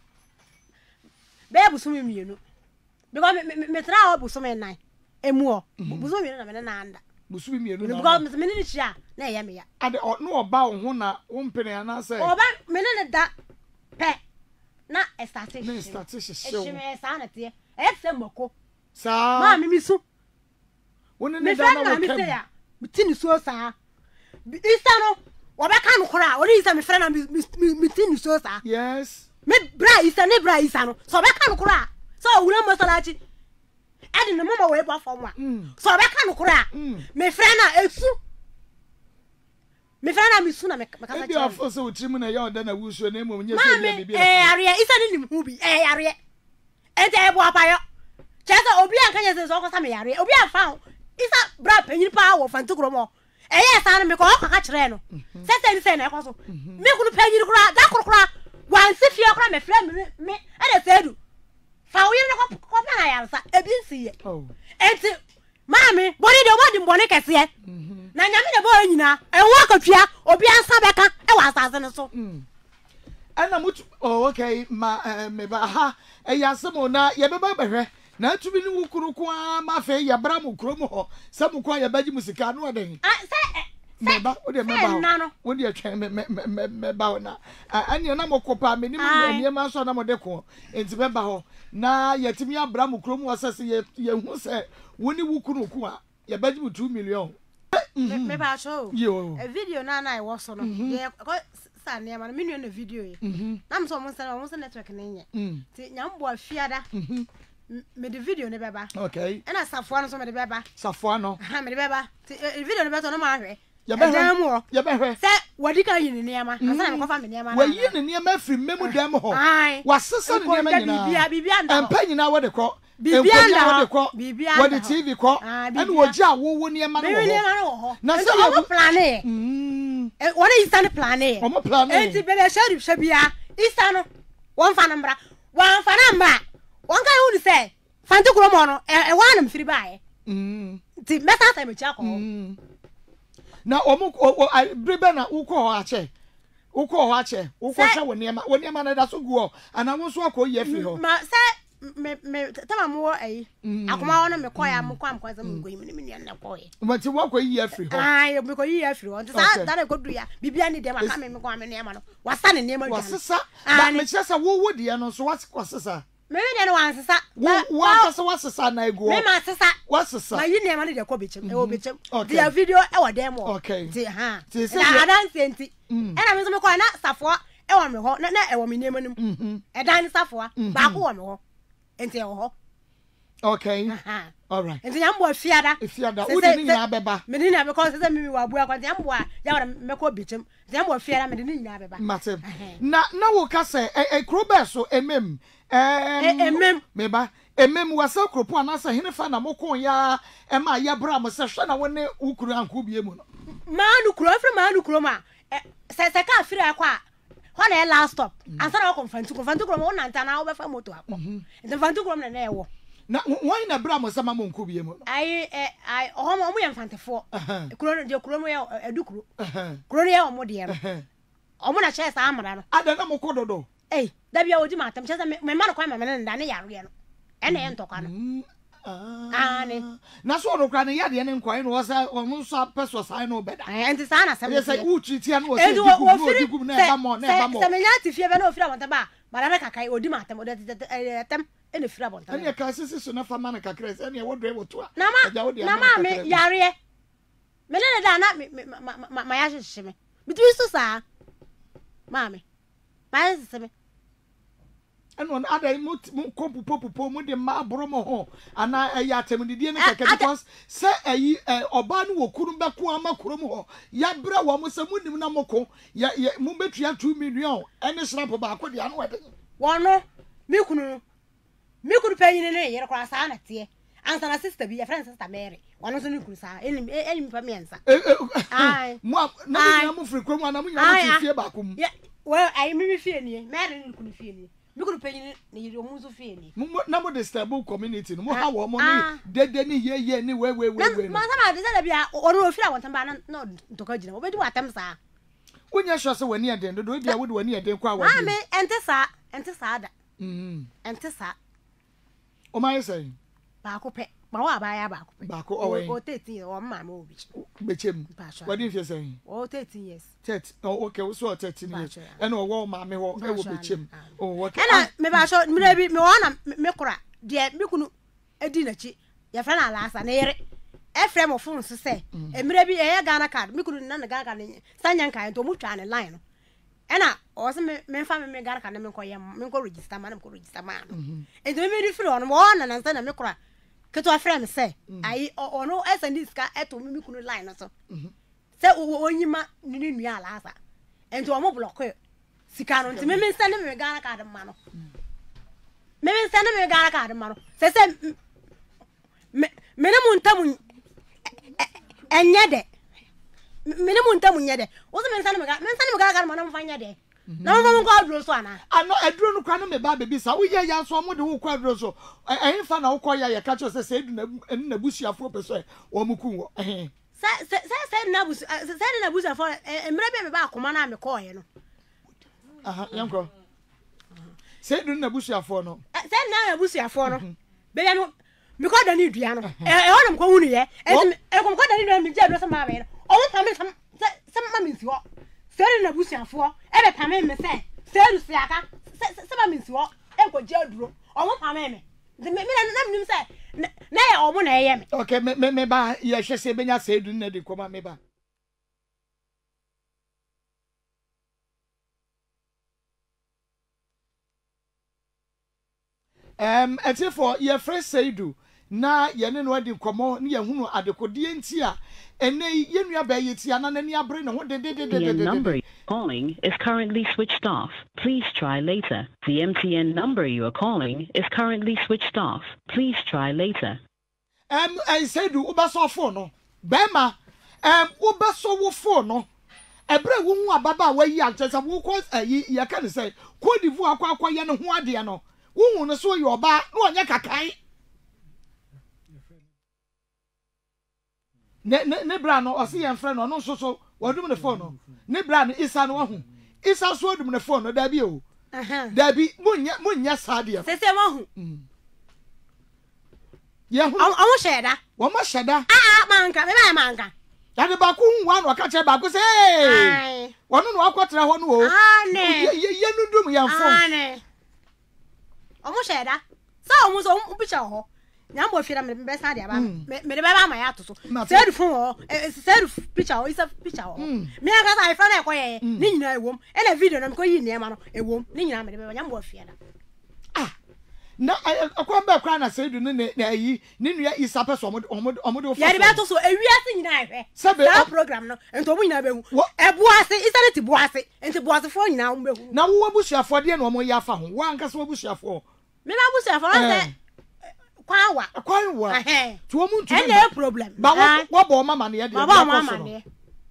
be abosome mienu because me me tra abosome nine emu o abosome mienu na me na anda busumi mienu na because me ne chia na ye me ya ade no oba wo ho na wo mpene ana say oba me ne da pe na establish na establish show e me sa na te e se moko sa ma mi misu woni ne da na wo kam mi tini so sa isa no oba kan kora ori isa me frena mi mi tini so sa yes me bra isa ne bra isa no so oba kan kora so wura masalachi ade no mama we ba fom a so oba kan kora me frena esu me frena mi su na me kasa cha e bi afo so utrimu na ya oda na wusu na emo nye se bia bibia eh are isa ne nim hu bi eh are ente e bo apayo chesa obi an kanya se so ko sa me yare obi an fa isa bra panyin pa wo fantukro mo eh yes an me ko ka kire no se se ni se na ko so me kunu panyin kura da kura wan se fie kura me fra me me e de se du fa wo yire ko ko na ya sa e bi nsiye oh enti mami body de body mbone kese na nyame de bo nyina e wo akatwa obi ansa beka e wa asase ne so ana mutu oh okay ma me ba ha e ya semo na ye be ba behwe na tu bi ni wukuru kwa ma fe ya bra mu kuro mu ho sa mu kwa ya baji musika no oden ah say meba o de meba o de atwen me me meba na ani na mokopa me ni me ma so na mo de ko enti meba ho na yetimi abra mu kuro mu wasase ye ye hu se woni wukuru ku a ya baji mu two million me ba show yo a video na na I was so no ye sa ne ma me no video ye na me so mo se mo se network ne nye ti nyambo afiada me the video ne beba okay na safo no so me de beba safo no ha me de beba ti video ne be to no ma hwe ya be hwe ya be hwe se wadi ka yin ne ma asa na me kofa me ne ma wa yi ne ne ma firi memu dam ho wa sesa ne ne ma nyina bibia bibia nda empa nyina wo de ko bibia nda wo de ko wo de tv ko ene wo ja wo wo ne ma no ho na se wo plan e mm e wo ne isa ne plan e o mo plan e enti be le shari shabia isa no won fa nambra wan fa nambra wan ka hu ni se fanti kuro mo no e wa na mfiri bae mm ti meta ta me cha ko na omo brebe na ukọ ho ache ukọ ho ache ukọ sha woniema woniema na da so guo ana wo so akọ ye firi ho ma se me me tama mo ai akoma wona me ko ya mo kwa mkwaza mo goyi me me na ko ye mo ti wo akọ ye firi ho ai me ko ye firi ho sa da na ko du ya bibia ni dem aka me me kwa me niema no wasa ne niema dwan wasesa ba me chesa wo wo de no so wasesa me me de no wansesa wo wasesa wasesa na ego me ma sesa wasesa ma yi niema no de ko bechem e wo bechem dia video e wo dem o ti ha ti na adan senti e na me so me ko na safo e wo me ho na na e wo me niema nim e dan safo ba ko wo me ho enti e wo ho okay all right enti yambo afiada afiada wo de ni nya beba me ni na me ko se me wa bua kwa yambo a ya wora me ko bechem yambo afiada me de ni nya beba matem na na wo ka se e krobe so emem eh emem meba emem wasa kropo anasa henefa na mokon ya e ma ya bra mo se hwe na wone ukuru anko bie mu no manu kuro afre manu kuro ma se se ka afre akwa ho na last stop ansa na ko fantu ko fantu kuro mo na ntana wo be fa moto akọ ente fantu kuro na na ewo na why na bra mo se ma mo nko bie mu no ai ai ho mo mo ye mfantefo kuro de kuro mo ye edu kuro kuro ye o mo de no o mo na che sa amara no ada na mo kododo eh da bia odi matam che sa me ma no kwa me me nda ne yare no ene ye ntoka no ah ne na so ro kwa ne yade ne nkwan no wasa onu so peso sai no beda enti sa na sam say uchi ti an wo say digum na ba mo na ba mo se me nya ti fie be na ofira bonta ba mara na kakai odi matam odi tem ene fira bonta ene ka sisi so na fama na kakres ene wo dre wo to a na ma na ma me yare me ne da na ma ya hye me bitu so sa ma me ma ya se me eno na ada mu ko pupo pupo mu de ma abro mo ho ana ya atemdidie ne keke because se ayi oba no wokuru be ko ama kuro mu ho ya bra wo mo se mu nim na moko ya mu betua two million ene shrap ba ko de anu wede wono mi kunu mi kunu panyine ne yere kwa sa na tie ansa na sister bi ya friend sister Mary wono so ni kunu sa eni eni pa miensa ai mu na na mu free kuro mu na mu nya mu fie ba ko mu well ai mi fie ni Mary ni kunu fie ni mi kunu penyi ni yiri omu so fie ni na mo de stable community no mo ha wo mo ni dede ni ye ye ni we we we we ma sama de da bia onu ofira won tamba na no ntoka gina obedi watam sa wonya hwe se wani eden do bia wo de wani eden kwa wa ah me ente sa ente sa da mhm ente sa o ma yesi ba ko pe ba wa ba ya ba ko pe ba ko o we o thirteen o ma ma obi bechem wadi fie sen o thirteen years thirty oh okay so thirteen years and o wo ma me ho e wo bechem oh okay ena me ba so me bi me wona me kura de me kunu edi na chi ya fra na alasa na yere e fra mo phone so se e mire bi e Ghana card me kunu na na Ghana card sanya nkan to mu twa ne line no ena o se me me fa me Ghana card me ko yam me ko register man me ko register man e de me di free on mo na na na me kura keto afra me se ai ono S and D ska eto me kunu line no so se onyima ni ni nua alasa ento omo block sika no nti me me send me Ghana card ma no me me send me Ghana card ma no se se me me ne muntamu enye de me ne muntamu nye de o se me send me me send me Ghana card ma no mfanya de na mo mo ko aduro so ana ano aduro no kwa no me ba bebi sa wo ye ya so mo de wo kwa aduro so eh fa na wo ko ya ya ka cho se se edu na na busuafo peso wo mu kun wo eh se se se na busu se na busuafo emre bi me ba akoma na me ko ye no aha yanko se edu na busuafo no se na na busuafo no be ya no me ko da ni dua no e e wonam ko hunu ye e e ko ko da ni dua me je do so ma be no o mo pa me sam sam ma me nsi ho se na busuafo e be pa me me se se ru se aka se ma me nsi ho e ko je aduro o mo pa me me me me na nim se na ya o mo na ye me okay me me me ba ye hwe se benya se edu na de koma me ba um eti for ye fresh seidu na ye ne no adi komo ne ye hunu adekodie nti a ene ye nua ba ye ti ana na ni abre ne ho de de de de The number calling is currently switched off. Please try later. The M T N number you are calling is currently switched off. Please try later. um I seidu ubaso phone no bema um ubaso wo phone no ebre wo hu ababa wa yi agtesa wo ko ayi ye ka ne say ko divu akwa akwa ye ne ho ade no wo hu no so ye oba no onye kakai ne ne ne bra no o se ye mfre no no so so wadum ne phone no ne bra no isa no hu isa so wadum ne phone no da bi o da bi munya munya sade se se wo hu ye hu o mo sheda wo ma sheda ah ah manka me ba manka ya de ba ku hu wa no ka che ba ku se ai wono no akotra ho no o ane ye ye nudum ya mfo ane o mo sheda so o mo so o bi cha ho nyambo fira me be sa de aba me me de ba ma ya to so se du fun ho se du picture ho isa picture ho me aka sa ifa na ekoye ni nyina ewom e na video na me ko yi ne ma no ewom ni nyina me de ba nyambo fira ah na akwa ba kwa na se du ne na yi ni nua isa pe so omo omo do fo ya de ba to so ewiase nyina ehwe sa program no ento omo nyina be hu e buase isa ne ti buase enti buase fo nyina omo be hu na wo busuafo de na omo ya fa ho wa anka so busuafo me na busuafo na kwawa kwawa eh to omo ntu e problem ba wo bo mama ne ye de ba bo mama ne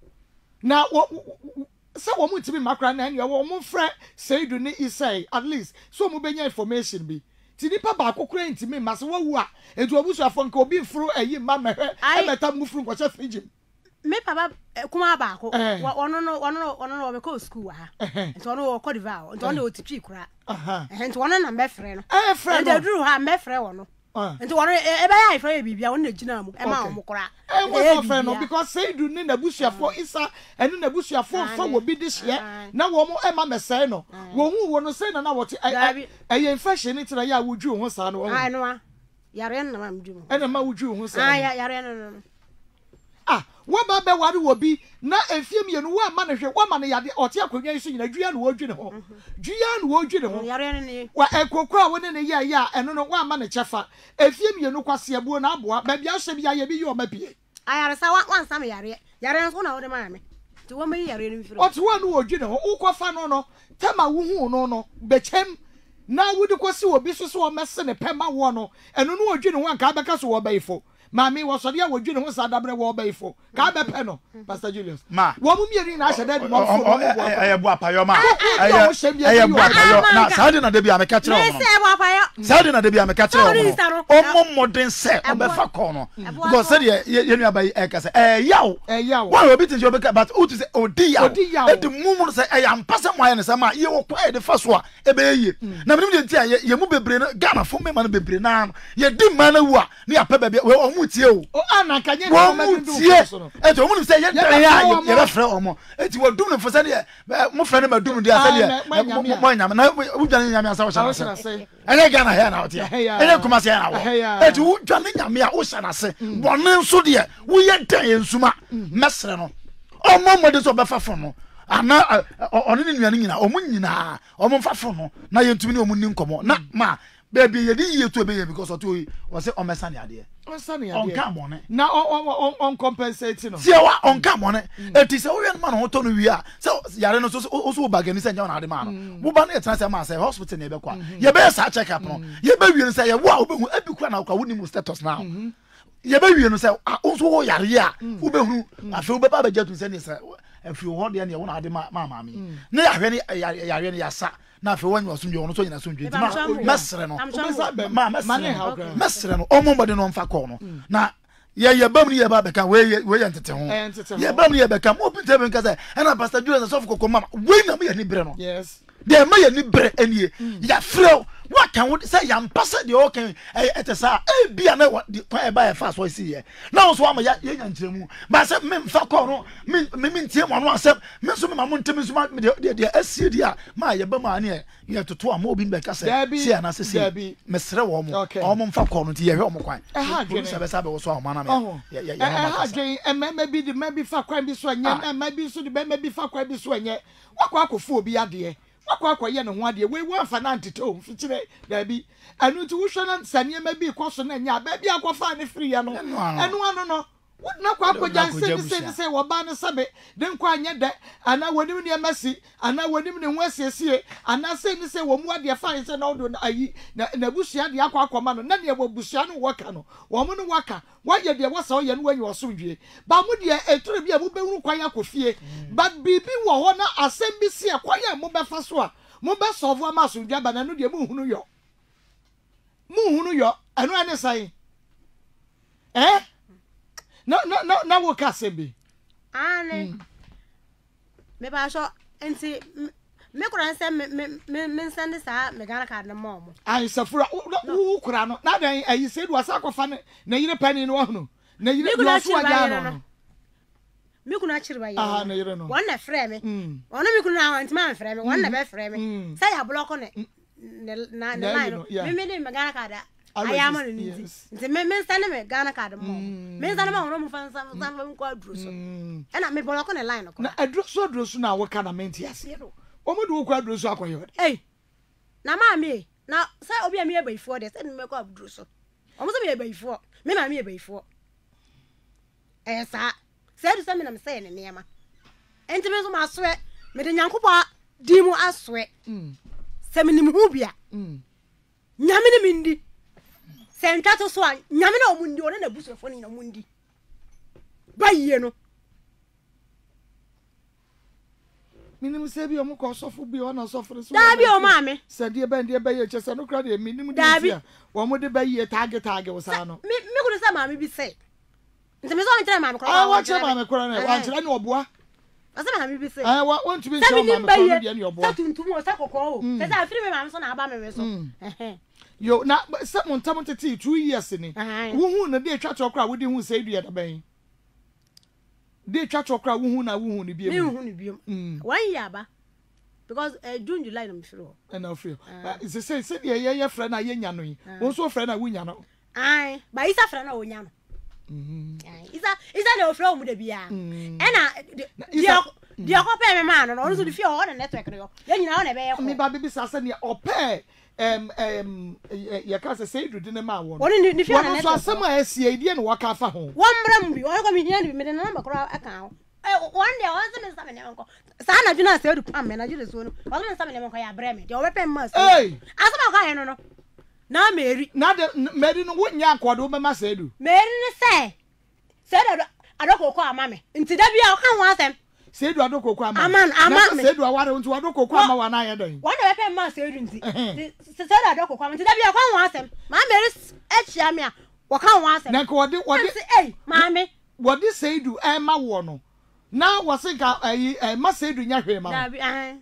na wo se wo mu tibi makra na ne wo mo frɛ seidu ne isai at least so mo benya information bi ti nipa ba akokora ntimi mase wo wu a edu obusuafo nka obi mfuru ayi ma mehwe e meta mu furu nkɔche fridge me papa kuma ba ko wono no wono no wono no be ko school ha nti wono wo ko diva nti wono otitwi kura aha nti wono na me frɛ no eh frɛ no nti duru ha me frɛ wono nti wono e ba ya frɛ bibia wono na gina mu e ma wo kura eh wo frɛ no because say do ne na busuafo isa enu na busuafo fa wo bi de hye na wo mo e ma mesai no wo hu wo no say na na wo ti eh infection ni tira ya wudwu ho sa no ah no yare na ma mdwu e na ma wudwu ho sa ah yare no no ah wo ba be wari wo bi na efiem ye no wo ama ne hwe wo ama ne yade ote akonwa isu nyina dua no wo dwene ho dua no wo dwene ho yare no ne wa ekoko a wo ne ne ya ya eno no wo ama ne chefa efiem ye no kwase abuo na aboa ba bia hye bia ye bi yo ma bie ayare sa wan sam yare yare no so na wo de ma me ti wo me yare no mfiri ote wo no wo dwene ho wo kofa no no tema wo hu no no bechem na wo de kosi obi so so wo mese ne pema wo no eno no wo dwene ho anka beka so wo baifo mami wo so de wo dwene ho sa dabre wo baifo ka be pe no Pastor Julius wo mu mieri na hye dad mo fo eh bu apayo ma eh bu apayo na saudi na de bia me ka kire wo no se bu apayo saudi na de bia me ka kire wo no o mo modern se o be fa ko no because say ye nua ba e ka say eh yaw eh yaw wo obi tin you be but o to say odi yaw e de mumu say eh am pase mo aye ne say ma ye wo kwa e de fa so a e be ye na me dem tie ye mu bebre no Ghana fo me ma no bebre na ye di ma na wu a ne ya pa ba o tie o o ana kanye no ma du so no eto omu say ye dare ya ye be frɛ omo eti wo dum no fo say de mo frɛ no ma dum dia say de mo nyame na wo dwane nyame asa wo hyana se ene Ghana he na wo tie ene kuma se na wo eti wo dwane nyame a wo hyana se bone nso de wo ye dan ensuma mesre no omo mo de so be fafo no ana ono ne nuane nyina omo nyina omo fafo no na ye ntumi ne omo ni nkomo na ma baby ye di ye to be because o to o say o mesane ade o sane ade on ka mone na on on compensate no se wa on ka mone eti se wo ye no ma no to no wi a se yare no so so so bagani se nya na ade ma no wo ba na etra se ma se hospital na e be kwa ye be sa check up no ye be wi no se ye wo a wo be hu abi kwa na kwa wo ni mu status now ye be wi no se o so wo yare a wo be hu afi wo be ba ba jatu se ni se afi wo de na ye wo na ade ma ma mi na ya hwe ni yare ni ya sa na fe wanyu asundwe ono so nyina asundwe nti ma mesre no ma mesre mesre no omo bode no mfa ko no na ye ye bam ni ye ba beka we we ye ntete ho ye bam ni ye beka mo pinte ben kasa na Pastor Julius so fko mama we na me ye ni bre no yes de ma ye ni bre enie ya frɛ wa aka wo say yam pasa de okay ete sa e bia na kwa e ba e fa so si ye na wo so am ya ye nyankyeremu ba say me mfa ko no me me ntie mo no asem me so me ma mo ntem so ma de de asie di a ma ye ba ma ne ye toto am obi be ka say si ana se si me sere wo mo o mo mfa ko no ti ye hwe o mo kwan e ha dwen se be sa be wo so am na me ye ye ha dwen e me me bi de me bi fa kwan bi so anya e me bi so de be me bi fa kwan bi so anya wakwa akofo obi ade wakwa akwaye ne ho ade we we afa na ntete mfikire da bi anu ti wo hwe na sane ma bi koso na nya ba bi akwafa ne free ya no enu anu no wona kwa akwaja se se se wo ba ne sabe de nkwa anya de ana wonim ne masi ana wonim ne ho asiesie ana se ne se wo mu ade fa se na odo ayi na busua de akwa akoma no na ne wo busua no waka no wo mu no waka waye de wo sa wo ye no wanyi wo so dwie ba mu de eturu bi a mu bewuru kwan akofie ba bibi wo ho na asem bi se kwan ya mu be fa so a mu be solve ama so dwa ba na no de mu hunu yo mu hunu yo anu ane sai eh no no no na wo ka se bi ane me ba so enti me kura nse me me me send sa me Ghana card na mom ai safura wo kura no na dan ayi se du asa kofa ne na yire pani no ho no na yire du so aja no me kuna chirwa ye ah na yire no won na frɛ me won me kuna anti man frɛ me won na be frɛ me say ya block ne na na line me me me Ghana card aya ma no ni nti me me send me Ghana card mom me send ma won mo fan sam sam ko aduro so e na me block ne line ko na aduro so aduro so na wo kana menti ase no omo do ko aduro so akoyo eh na ma me na say obi am ye bayfo de say me ko aduro so omo say me bayfo me ma me bayfo eh sa say do say me na me say ne nema enti me so ma soe me de nyankopo di mu asoe mm say me nim hu bia mm nyame ne mindi sentwa to so nyame na omundi ona na busofo ni na mundi bayiye no minim se bi omo ko sofo bi ona sofo so da bi o ma me se de be de be ye chese no kra de minim de tia wo mo de be ye tag tag wo sa no me me ko se ma me bi se nti me so ntre ma me kra ah wa che ma me kra na wa ntre ni oboa asa ma me bi se ah wa won to be show ma me kra de ni oboa sa tuntum o sa kokko o se sa afiri me ma me so na aba me so eh yo na se mon tam tete two years ni wo hu na de twa twa kra wo de hu se du ya da ben de twa twa kra wo hu na wo hu ni bi em hu ni bi em one year ba because uh, June July no me firo and I feel but is say say ye ye friend na ye nya no yi wo so friend na wo nya no ai ba isa friend na wo nya no mhm isa isa na o friend mu de bia e na dia dia ko pe me ma no no so di fi o na network no ye nyina o na be ye ko me ba bibi sa se ne o pe em em ye ka se say du de ne ma wo no woni ni fi na network so asem a asie die ne waka fa ho wo mbram bi o ko mi hia ni me de na number kro aka ho eh one day o se me sa me ne nko sa na dwuna se du pam me na jure so no o se me sa me ne nko ya bre me de o be pe ma so eh asema ka he no no na Mary na de Mary no wo nya akodo be ma se du Mary ne se se da adokoko ama me nti da bia o ka ho asem se du adokoko ama aman ama me se du aware nti adokoko ama wa na ye dan won da be pe ma se du nti se se da adokoko ama nti da bia o ka ho asem ma Mary echia me a wo ka ho asem na ko wode wode eh ma me wode se du e ma wo no na wasinka eh ma se du nya hwe ma na bi eh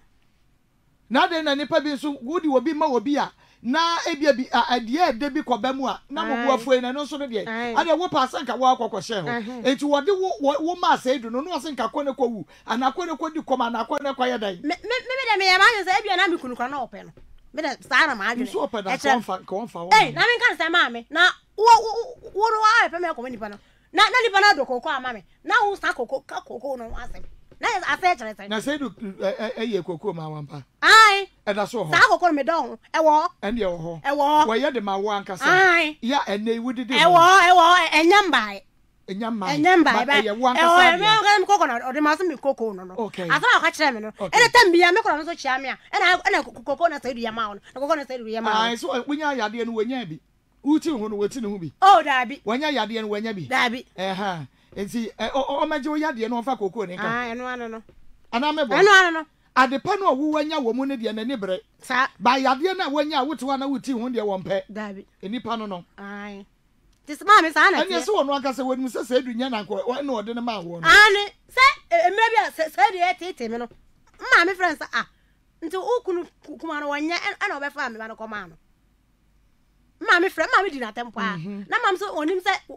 na de na nipa bi so wodi obi ma obi a na ebia bi adie de bi koba mu a na mo bo afue na no so no de ade wo pa sanka wo akokọ she ho enti wode wo wo ma se du no no sanka ko ne ko wu ana ko ne ko di koma na ko ne ko yedan me me me de me ya ma nse ebia na mi kunu kwa na ope no me de sara ma adwene so ope da ko fa ko fa wo eh na me kan se ma me na wo wo ro wa epe me ko me nipa no na na nipa na do kokọ ama me na wo sa kokọ ka kokọ no asem na ase chere chere na se du eye kokọ ma wampa ai e da so ho sa kokọ me don e wo en de wo ho e wo wo ye de ma wo ankasa ai ya ene wudi de e wo e wo enyamba enyamba enyamba ba e wo ankasa e me ga me kokọ na o de ma so me kokọ no no asa ka chere me no e de tambia me kokọ no so chia me a e na e na kokọ na sa du ya ma no kokọ na sa du ya ma ai so wonya yade no wonya bi uti ho no woti ne ho bi oh dabi wonya yade no wonya bi dabi eh ha enti o maje wo yade no fa kokọ ne ka ah eno ano no ana mebo eno ano no adepa no wo wanya wo mu ne de na ni bre sa ba yade na wonya wote wa na wuti ho de wo mpe dabi enipa no no ai tis ma me sa na anya se wo no aka se wo nim se se du nya na ko na ode ne ma wo no ani se emre bia se se de tete me no ma me friends ah nti ukunu kuma no wanya ana obefa me ba no koma no Mama friend, Mammy did not temper. Now, Mam so on him said,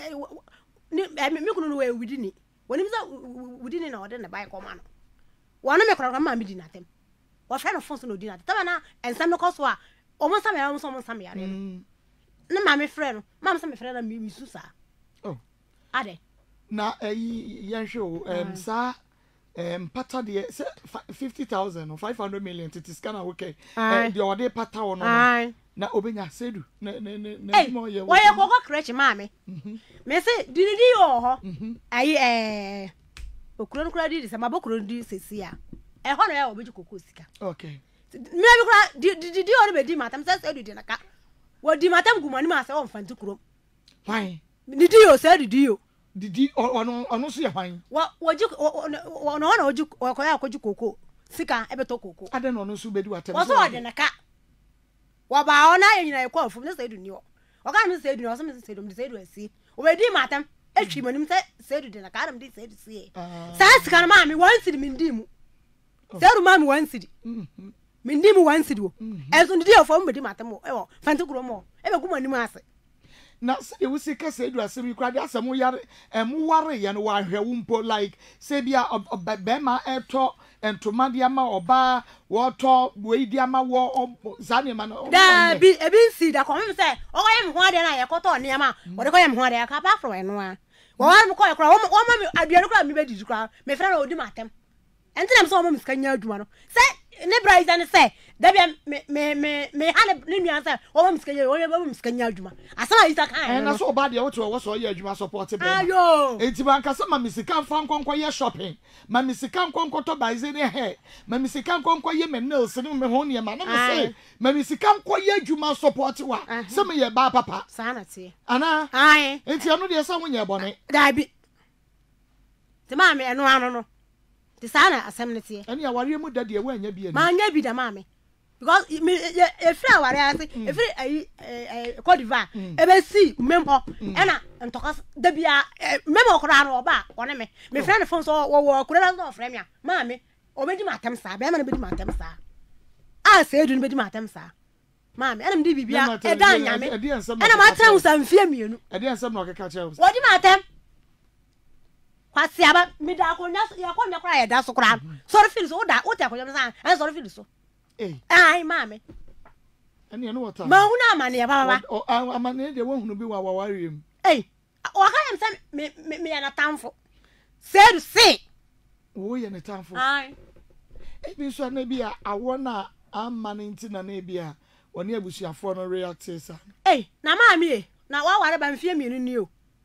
me couldn't wear within it. When him said, we didn't order the bike or man. One of my crowd, Mammy did not them. What friend of Fonso did not. Tavana and some of us were almost some almost almost some year. No, Mammy friend, Mam some friend and me, Susa. Oh, Ade. Now, a young show, um, sir. Um, pata de fifty thousand or five hundred million to scan okay. And the other pata or no. Na obenya sedu. Na na na mo ye. Why you go crutch mommy? Me say did you ho? Ayi eh okuro nkura di se mabokuro di sesia. E ho na ya obeji koko sika. Okay. Me bi kura di di di o be di matam say say di na ka. Wo di matam gumani ma say o mfanti kuro. Why? Di di o say di di o. Didi ono ono so ye hwan wa woji ono ono oji okoya akoji koko sika ebeto koko ade no ono so bedi watem wo so ode naka wa ba ona yenyina ekwa fum ne se edu ni o oka me se edu ni o so me se edu me se edu asi o be di matam etwi manim se se edu de naka adam di se edu sie sa sika na ma me wan sidi me ndi mu se edu ma me wan sidi mhm me ndi mu wan sidi o enso ndi o fo me di matam o e wo fanti kuro mo e be kuma nim ase na e wo se kase edu asem yi kwade asem yare em ware ye no wa hwe mpo like se bia be ma eto entoma dia ma oba wo to we dia ma wo zane ma no da bi e bi si da ko me se o ko yem ho ade na ye ko to ne ma wo de ko yem ho ade ka pa fro eno a wo wa me ko ye kra wo ma me aduane kra me be didi kra me fra na odi matem entina me so mo me skanya aduma no se ne bra izane se da bia me me me me ha ne nua se wo mo skanya wo mo mo skanya aduma asama isa kan na so oba de wo to wo so ye aduma support be ayo enti ban kasa ma misika fa nkonko ye shopping ma misika nkonko to baize ne he ma misika nkonko ye me nails ne me ho ne ma no me se ma misika nko ye aduma support wa se me ye ba papa sana tie ana ai enti anu de sa wonye bone da bi te ma me eno anu no te sana asemnetie ene ya ware mu da de wa anya bi ene ma anya bi da ma me because me e free aware ase e free eh Cote d'Ivoire e be si memho e na ntoka da bia memho kora no oba one me me free na phone so wo wo kora na free me a ma me o be di matem sa be ma na be di matem sa a se edu no be di matem sa ma me enam di bibia e da anya me ena ma tran sa mfie mienu e de ensem na okeka che wo di matem kwasi aba mi da ko nya ya ko nya kora ya da so kora sorry feel so da o ta ko nya sa an sorry feel so eh ai mame ani eno wata ma huna amane ya baba o amane de wo hunu bi wa wa warem eh o ka yam se me me ya na tamfo said say wo ye na tamfo ai e bi so na bi a awo na amane ntina na bi a oni abusuafo no react sa eh na mame e na wa ware ba mfie mienu ni o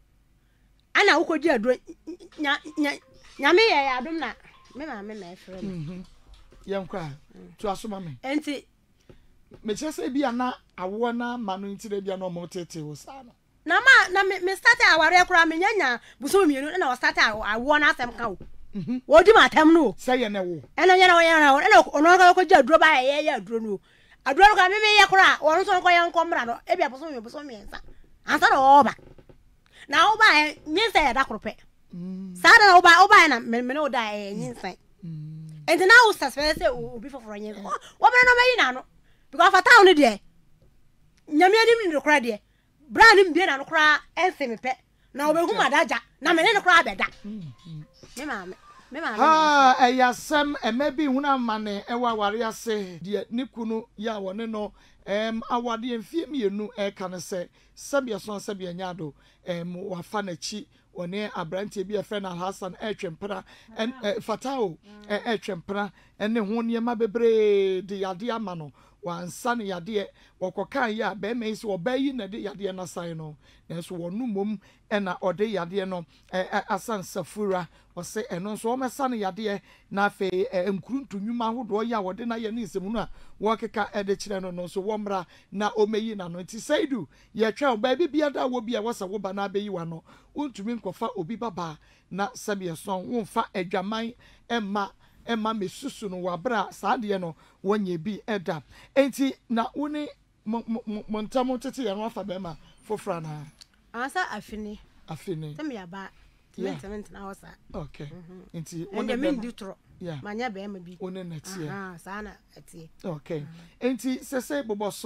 ana wo kodi ado nya nya me ye ya dum na me ma me na efre me yankwa to asoma me enti me chese bia na awo na manu ntire bia na mo tete wo sa no na ma na me start aware kura me nyanya buso mienu na wo start awo na asem ka wo mhm wo di matem no say ye na wo ena ye na wo ye na wo ena ono ka ko ja duro ba ye ye duro no aduro ka me me ye kura wo no so ko ye nkomra no e bia buso me buso me nsa ansa na oba na oba nyinsa ya da krope mm sa na oba oba na me me no da e nyinsa mm and now suspect say obi for for nyinsa wo me no me na no because for town dey nyame adim ni kura dey brand mi be na no kura ense me pe na obehu madaja na me ne kura beda me ma me ma ah eyasem emebi huna mane ewa ware ase de ni kunu ya wone no em awade enfie mienu e kan se sabia son sabia nyado em wafa na chi one abrante bi efe na Hassan e twempra en fatao e twempra ene ho niema bebre de yade ama no wansa ne yade wokokan ya be me isi obayi na de yade na san no na so wonu mom e na ode yade no asan safura wose eno so o mesa ne yade na fe enkuruntu nwuma hodo ya wode na ye ne nsemu no a wokeka e de kire no no so womra na omeyi na no ti saidu ye twa obabi bia da wo bia wasa wo ba na abeyi wa no untumi nkofa obi baba na sabia son wonfa adwaman emma emma mesusu no wabra saade no wonye bi eda enti na woni montamo tete ye no afa be ma fofra na asa afini afini temi aba maintenance na wasa okay enti woni me nditro manya be ma bi woni na tie ah sana atie okay enti sese boboso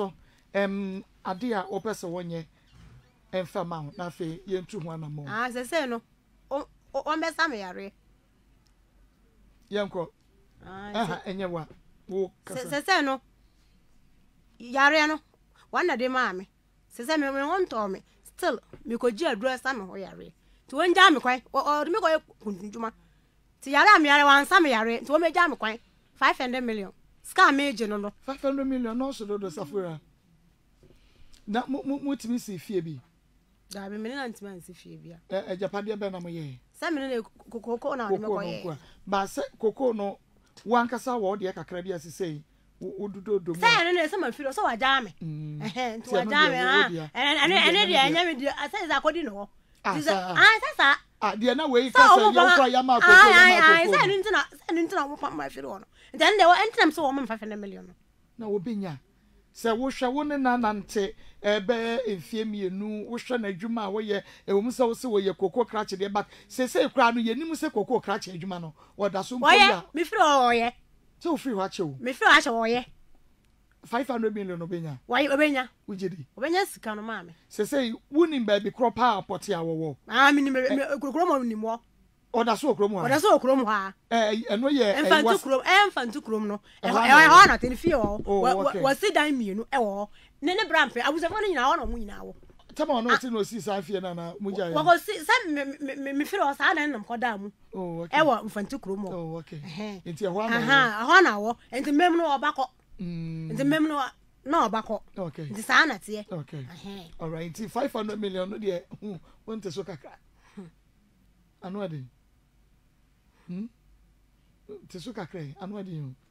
em ade a opese wonye emfa ma ho na fe yentu ho anamo ah se se no o o mbesa me yare yenko ah aha enye wa wo se kasa se se no yare no wana de ma me se se me me won to me still me ko ji adura sa me ho yare ti won ja me kwan o de me ko kunjuma ti yare am yare wan sa me yare ti won me ja me kwan five hundred million scam me je no no five hundred million no so do Safura na mu mu timi si fie bi da be me na ntima si fie bia e japade be na mo ye se me ne kokoko na de me ko ye ba se koko no wankasa wo de kakra bi asisei wodudodo mo se ne se ma firo so wa ja me eh nti wa ja me ha ene ene de anya me de asa is akodi no ah sasa ah de na we kasa yo kwa ya ma koko ah ah se ne ntina se ne ntina wo pa ma firo no then de wo entinam so wo ma five hundred million no na wo benya se wo hwe wo ne nanante ebe enfie mienu wo hwe na adwuma a wo ye ewum se wo se wo ye koko krache de but se se kra no ye nim se koko krache adwuma no wo da so mpo ya mi firo wo ye so free wa che wo mi firo a che wo ye five hundred million obenya wa ye obenya ujedi obenya sika no ma me se se woni ba bi crop a poti a wo wo ah mi ni me kurokuro mo ni mo o da so okrom ha o da so okrom ha eh eno ye enfantu krom enfantu krom no e ho na ten fie o wo si dan mienu e wo ne ne brampe abusafo no nyina wo no mu nyina wo tama no ti no si san fie na na mu ja wo ko si se me me fire o sa na nam ko da mu oh okay e wo enfantu krom o oh okay enti e ho na aha ho na wo enti mem no obako mm enti mem no na obako okay enti sa na tie okay all right enti five hundred million no de won te so kakra anu ade Hmm? Tesu kakre anu adi hu.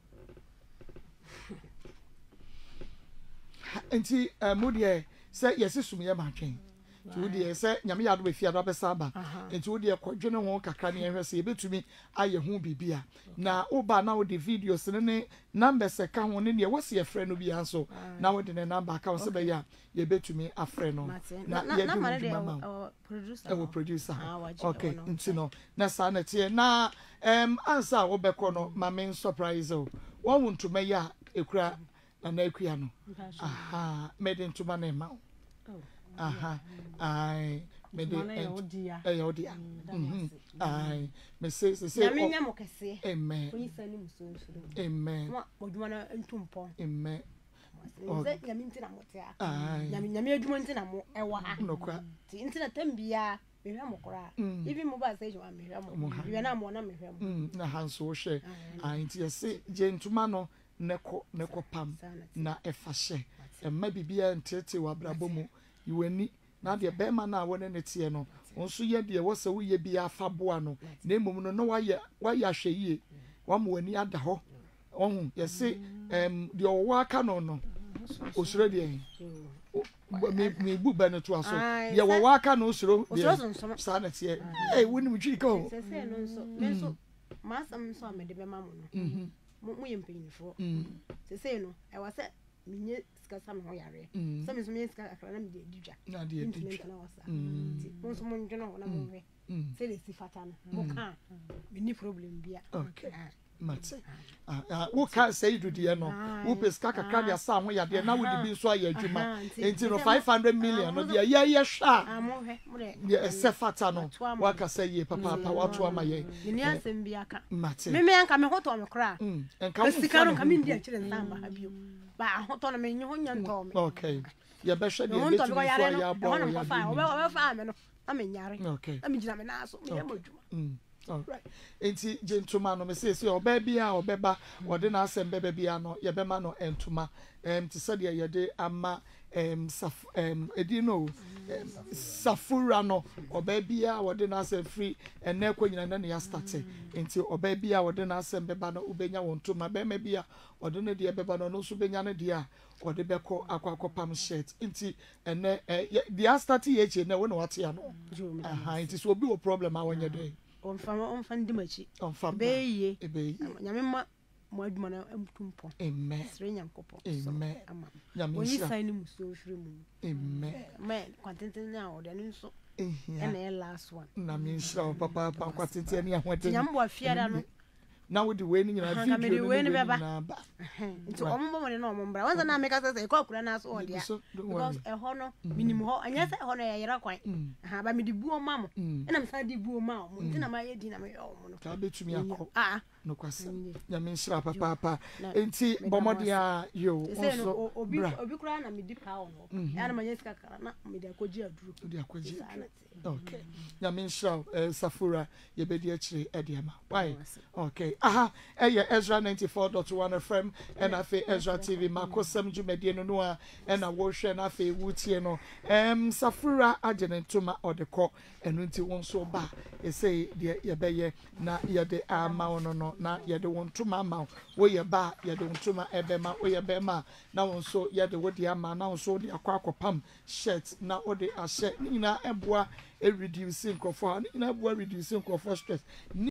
Enti modie se yesi sumye ma twen. Ti wodi se nyame yado be fia do be saba. Enti wodi ekwadwene ho kakra ne ehwe se ebetumi aye ho bibia. Na oba na wodi videos ne ne number se ka ho ne ne wo se ye frɛ no bia so. Na wodi ne number ka wo se be ya ye betumi afrɛ no. Na ye du mama. Producer. Ewo producer. Okay, enti no. Na sa na tie na em ansa wo beko no mame surprise o. Wo wuntuma ya ekura na na ekua no. Aha, made into man ma. Aha, ai me de eh yo dia mhm ai me say say ya me nyamo kese amen onyi sani muso nsuro amen mo oduma na ntumpo amen ze ya mi ntina motia ya mi nyame aduma ntina mo ewa ha nokwa ti ntina tambia me hwa mokora even mo ba say jwa me hwa mo we na mo na me hwa mo na hanso wo hwe ai nti yesi gentuma no neko neko pam na efahye emma bibia ntete wa brabo mu iweni na de bema na wone ne tie no onso ye de wo se wo ye bia afa boa no na emom no no wa ye wa ya hwe yie wa mo wani ada ho ohun yesi em de owo aka no no osuro de me me bu ba no to aso ye wo wa aka no osuro de sa na tie eh woni mu twika o se se no nso me so masam so me de be ma mo no mo mo ye mpanyinfo se se no e wa se minye ska sam ho yare so me so me ska akra na me de didwa na de didwa na wasa ti mo so mo ndwono na mo we se le si fata no mo ka me ni problem bia okay mate ah wo ka say do de no wo peska kakra de asa ho yade na wo de bi nso aye adwuma enti no five hundred million no de ya ye hwa ah mo he mo de ye se fata no wa ka say ye papa papa watu ama ye ni asem bia ka mate me me anka me hoto me kra enka wo sika no ka me ndi a kire nsamba ha bio ba hoto no me nyi ho nya nto me okay ye be hwe de betu fo ya bo ya de oba oba fa me no na me nyare okay na me gina me na so me mo adwuma all right enti gentuma no me say say oba bia obeba wode na asem beba bia no ye bema no entuma em ti said ye de ama em saf em edi no safura no oba bia wode na asem free ene kwa nyina na ne ya start enti oba bia wode na asem beba no ubenya wontuma bema bia wode ne de beba no no so benya ne de a wode beko akwa akopam shirt enti ene de start ye che na we no wate ya no aha enti so obi wo problem a wonye de onfama onfa ndimachi onfa beye ebe nyame ma mo aduma na amtumpo amen sre nyankopo amen nyame onyi sani muso hwere mu amen amen kwantente na ode ne nso ehia ene last one na mi nsha papa papa kwantente ne ahwete nyambo afiara no na wo de we ni nyina video me de we ni beba na ba nti ommo mo ne no ombra wanza na make say e kwa kura na so odia because e ho no minimum ho anya say ho no ye yera kwan ha ba me di buo ma mo na me sa di buo ma mo nti na ma ye di na me yo mo no ka betumi akọ ah no kwase ya me nshira papa papa enti bomodia yo also obi obi kura na me di pa no ya na ma ye sika kara na me di akoji aduru di akoji okay ya me nshira Safura ye be di akire e de ma why okay aha eh Ezra ninety-four point one F M and afi Ezra T V makosam jumedie no no a na wo hwe na afi wutie no em Safura agenentuma odeko enu nti won so ba e say de ye beye na ye de ama no no na ye de won tuma ama wo ye ba ye de won tuma ebe ma wo ye be ma na won so ye de wo de ama na won so de akwa akopam shirt na wo de ahye ni na eboa e reducing crofo ni na eboa reducing crofo stress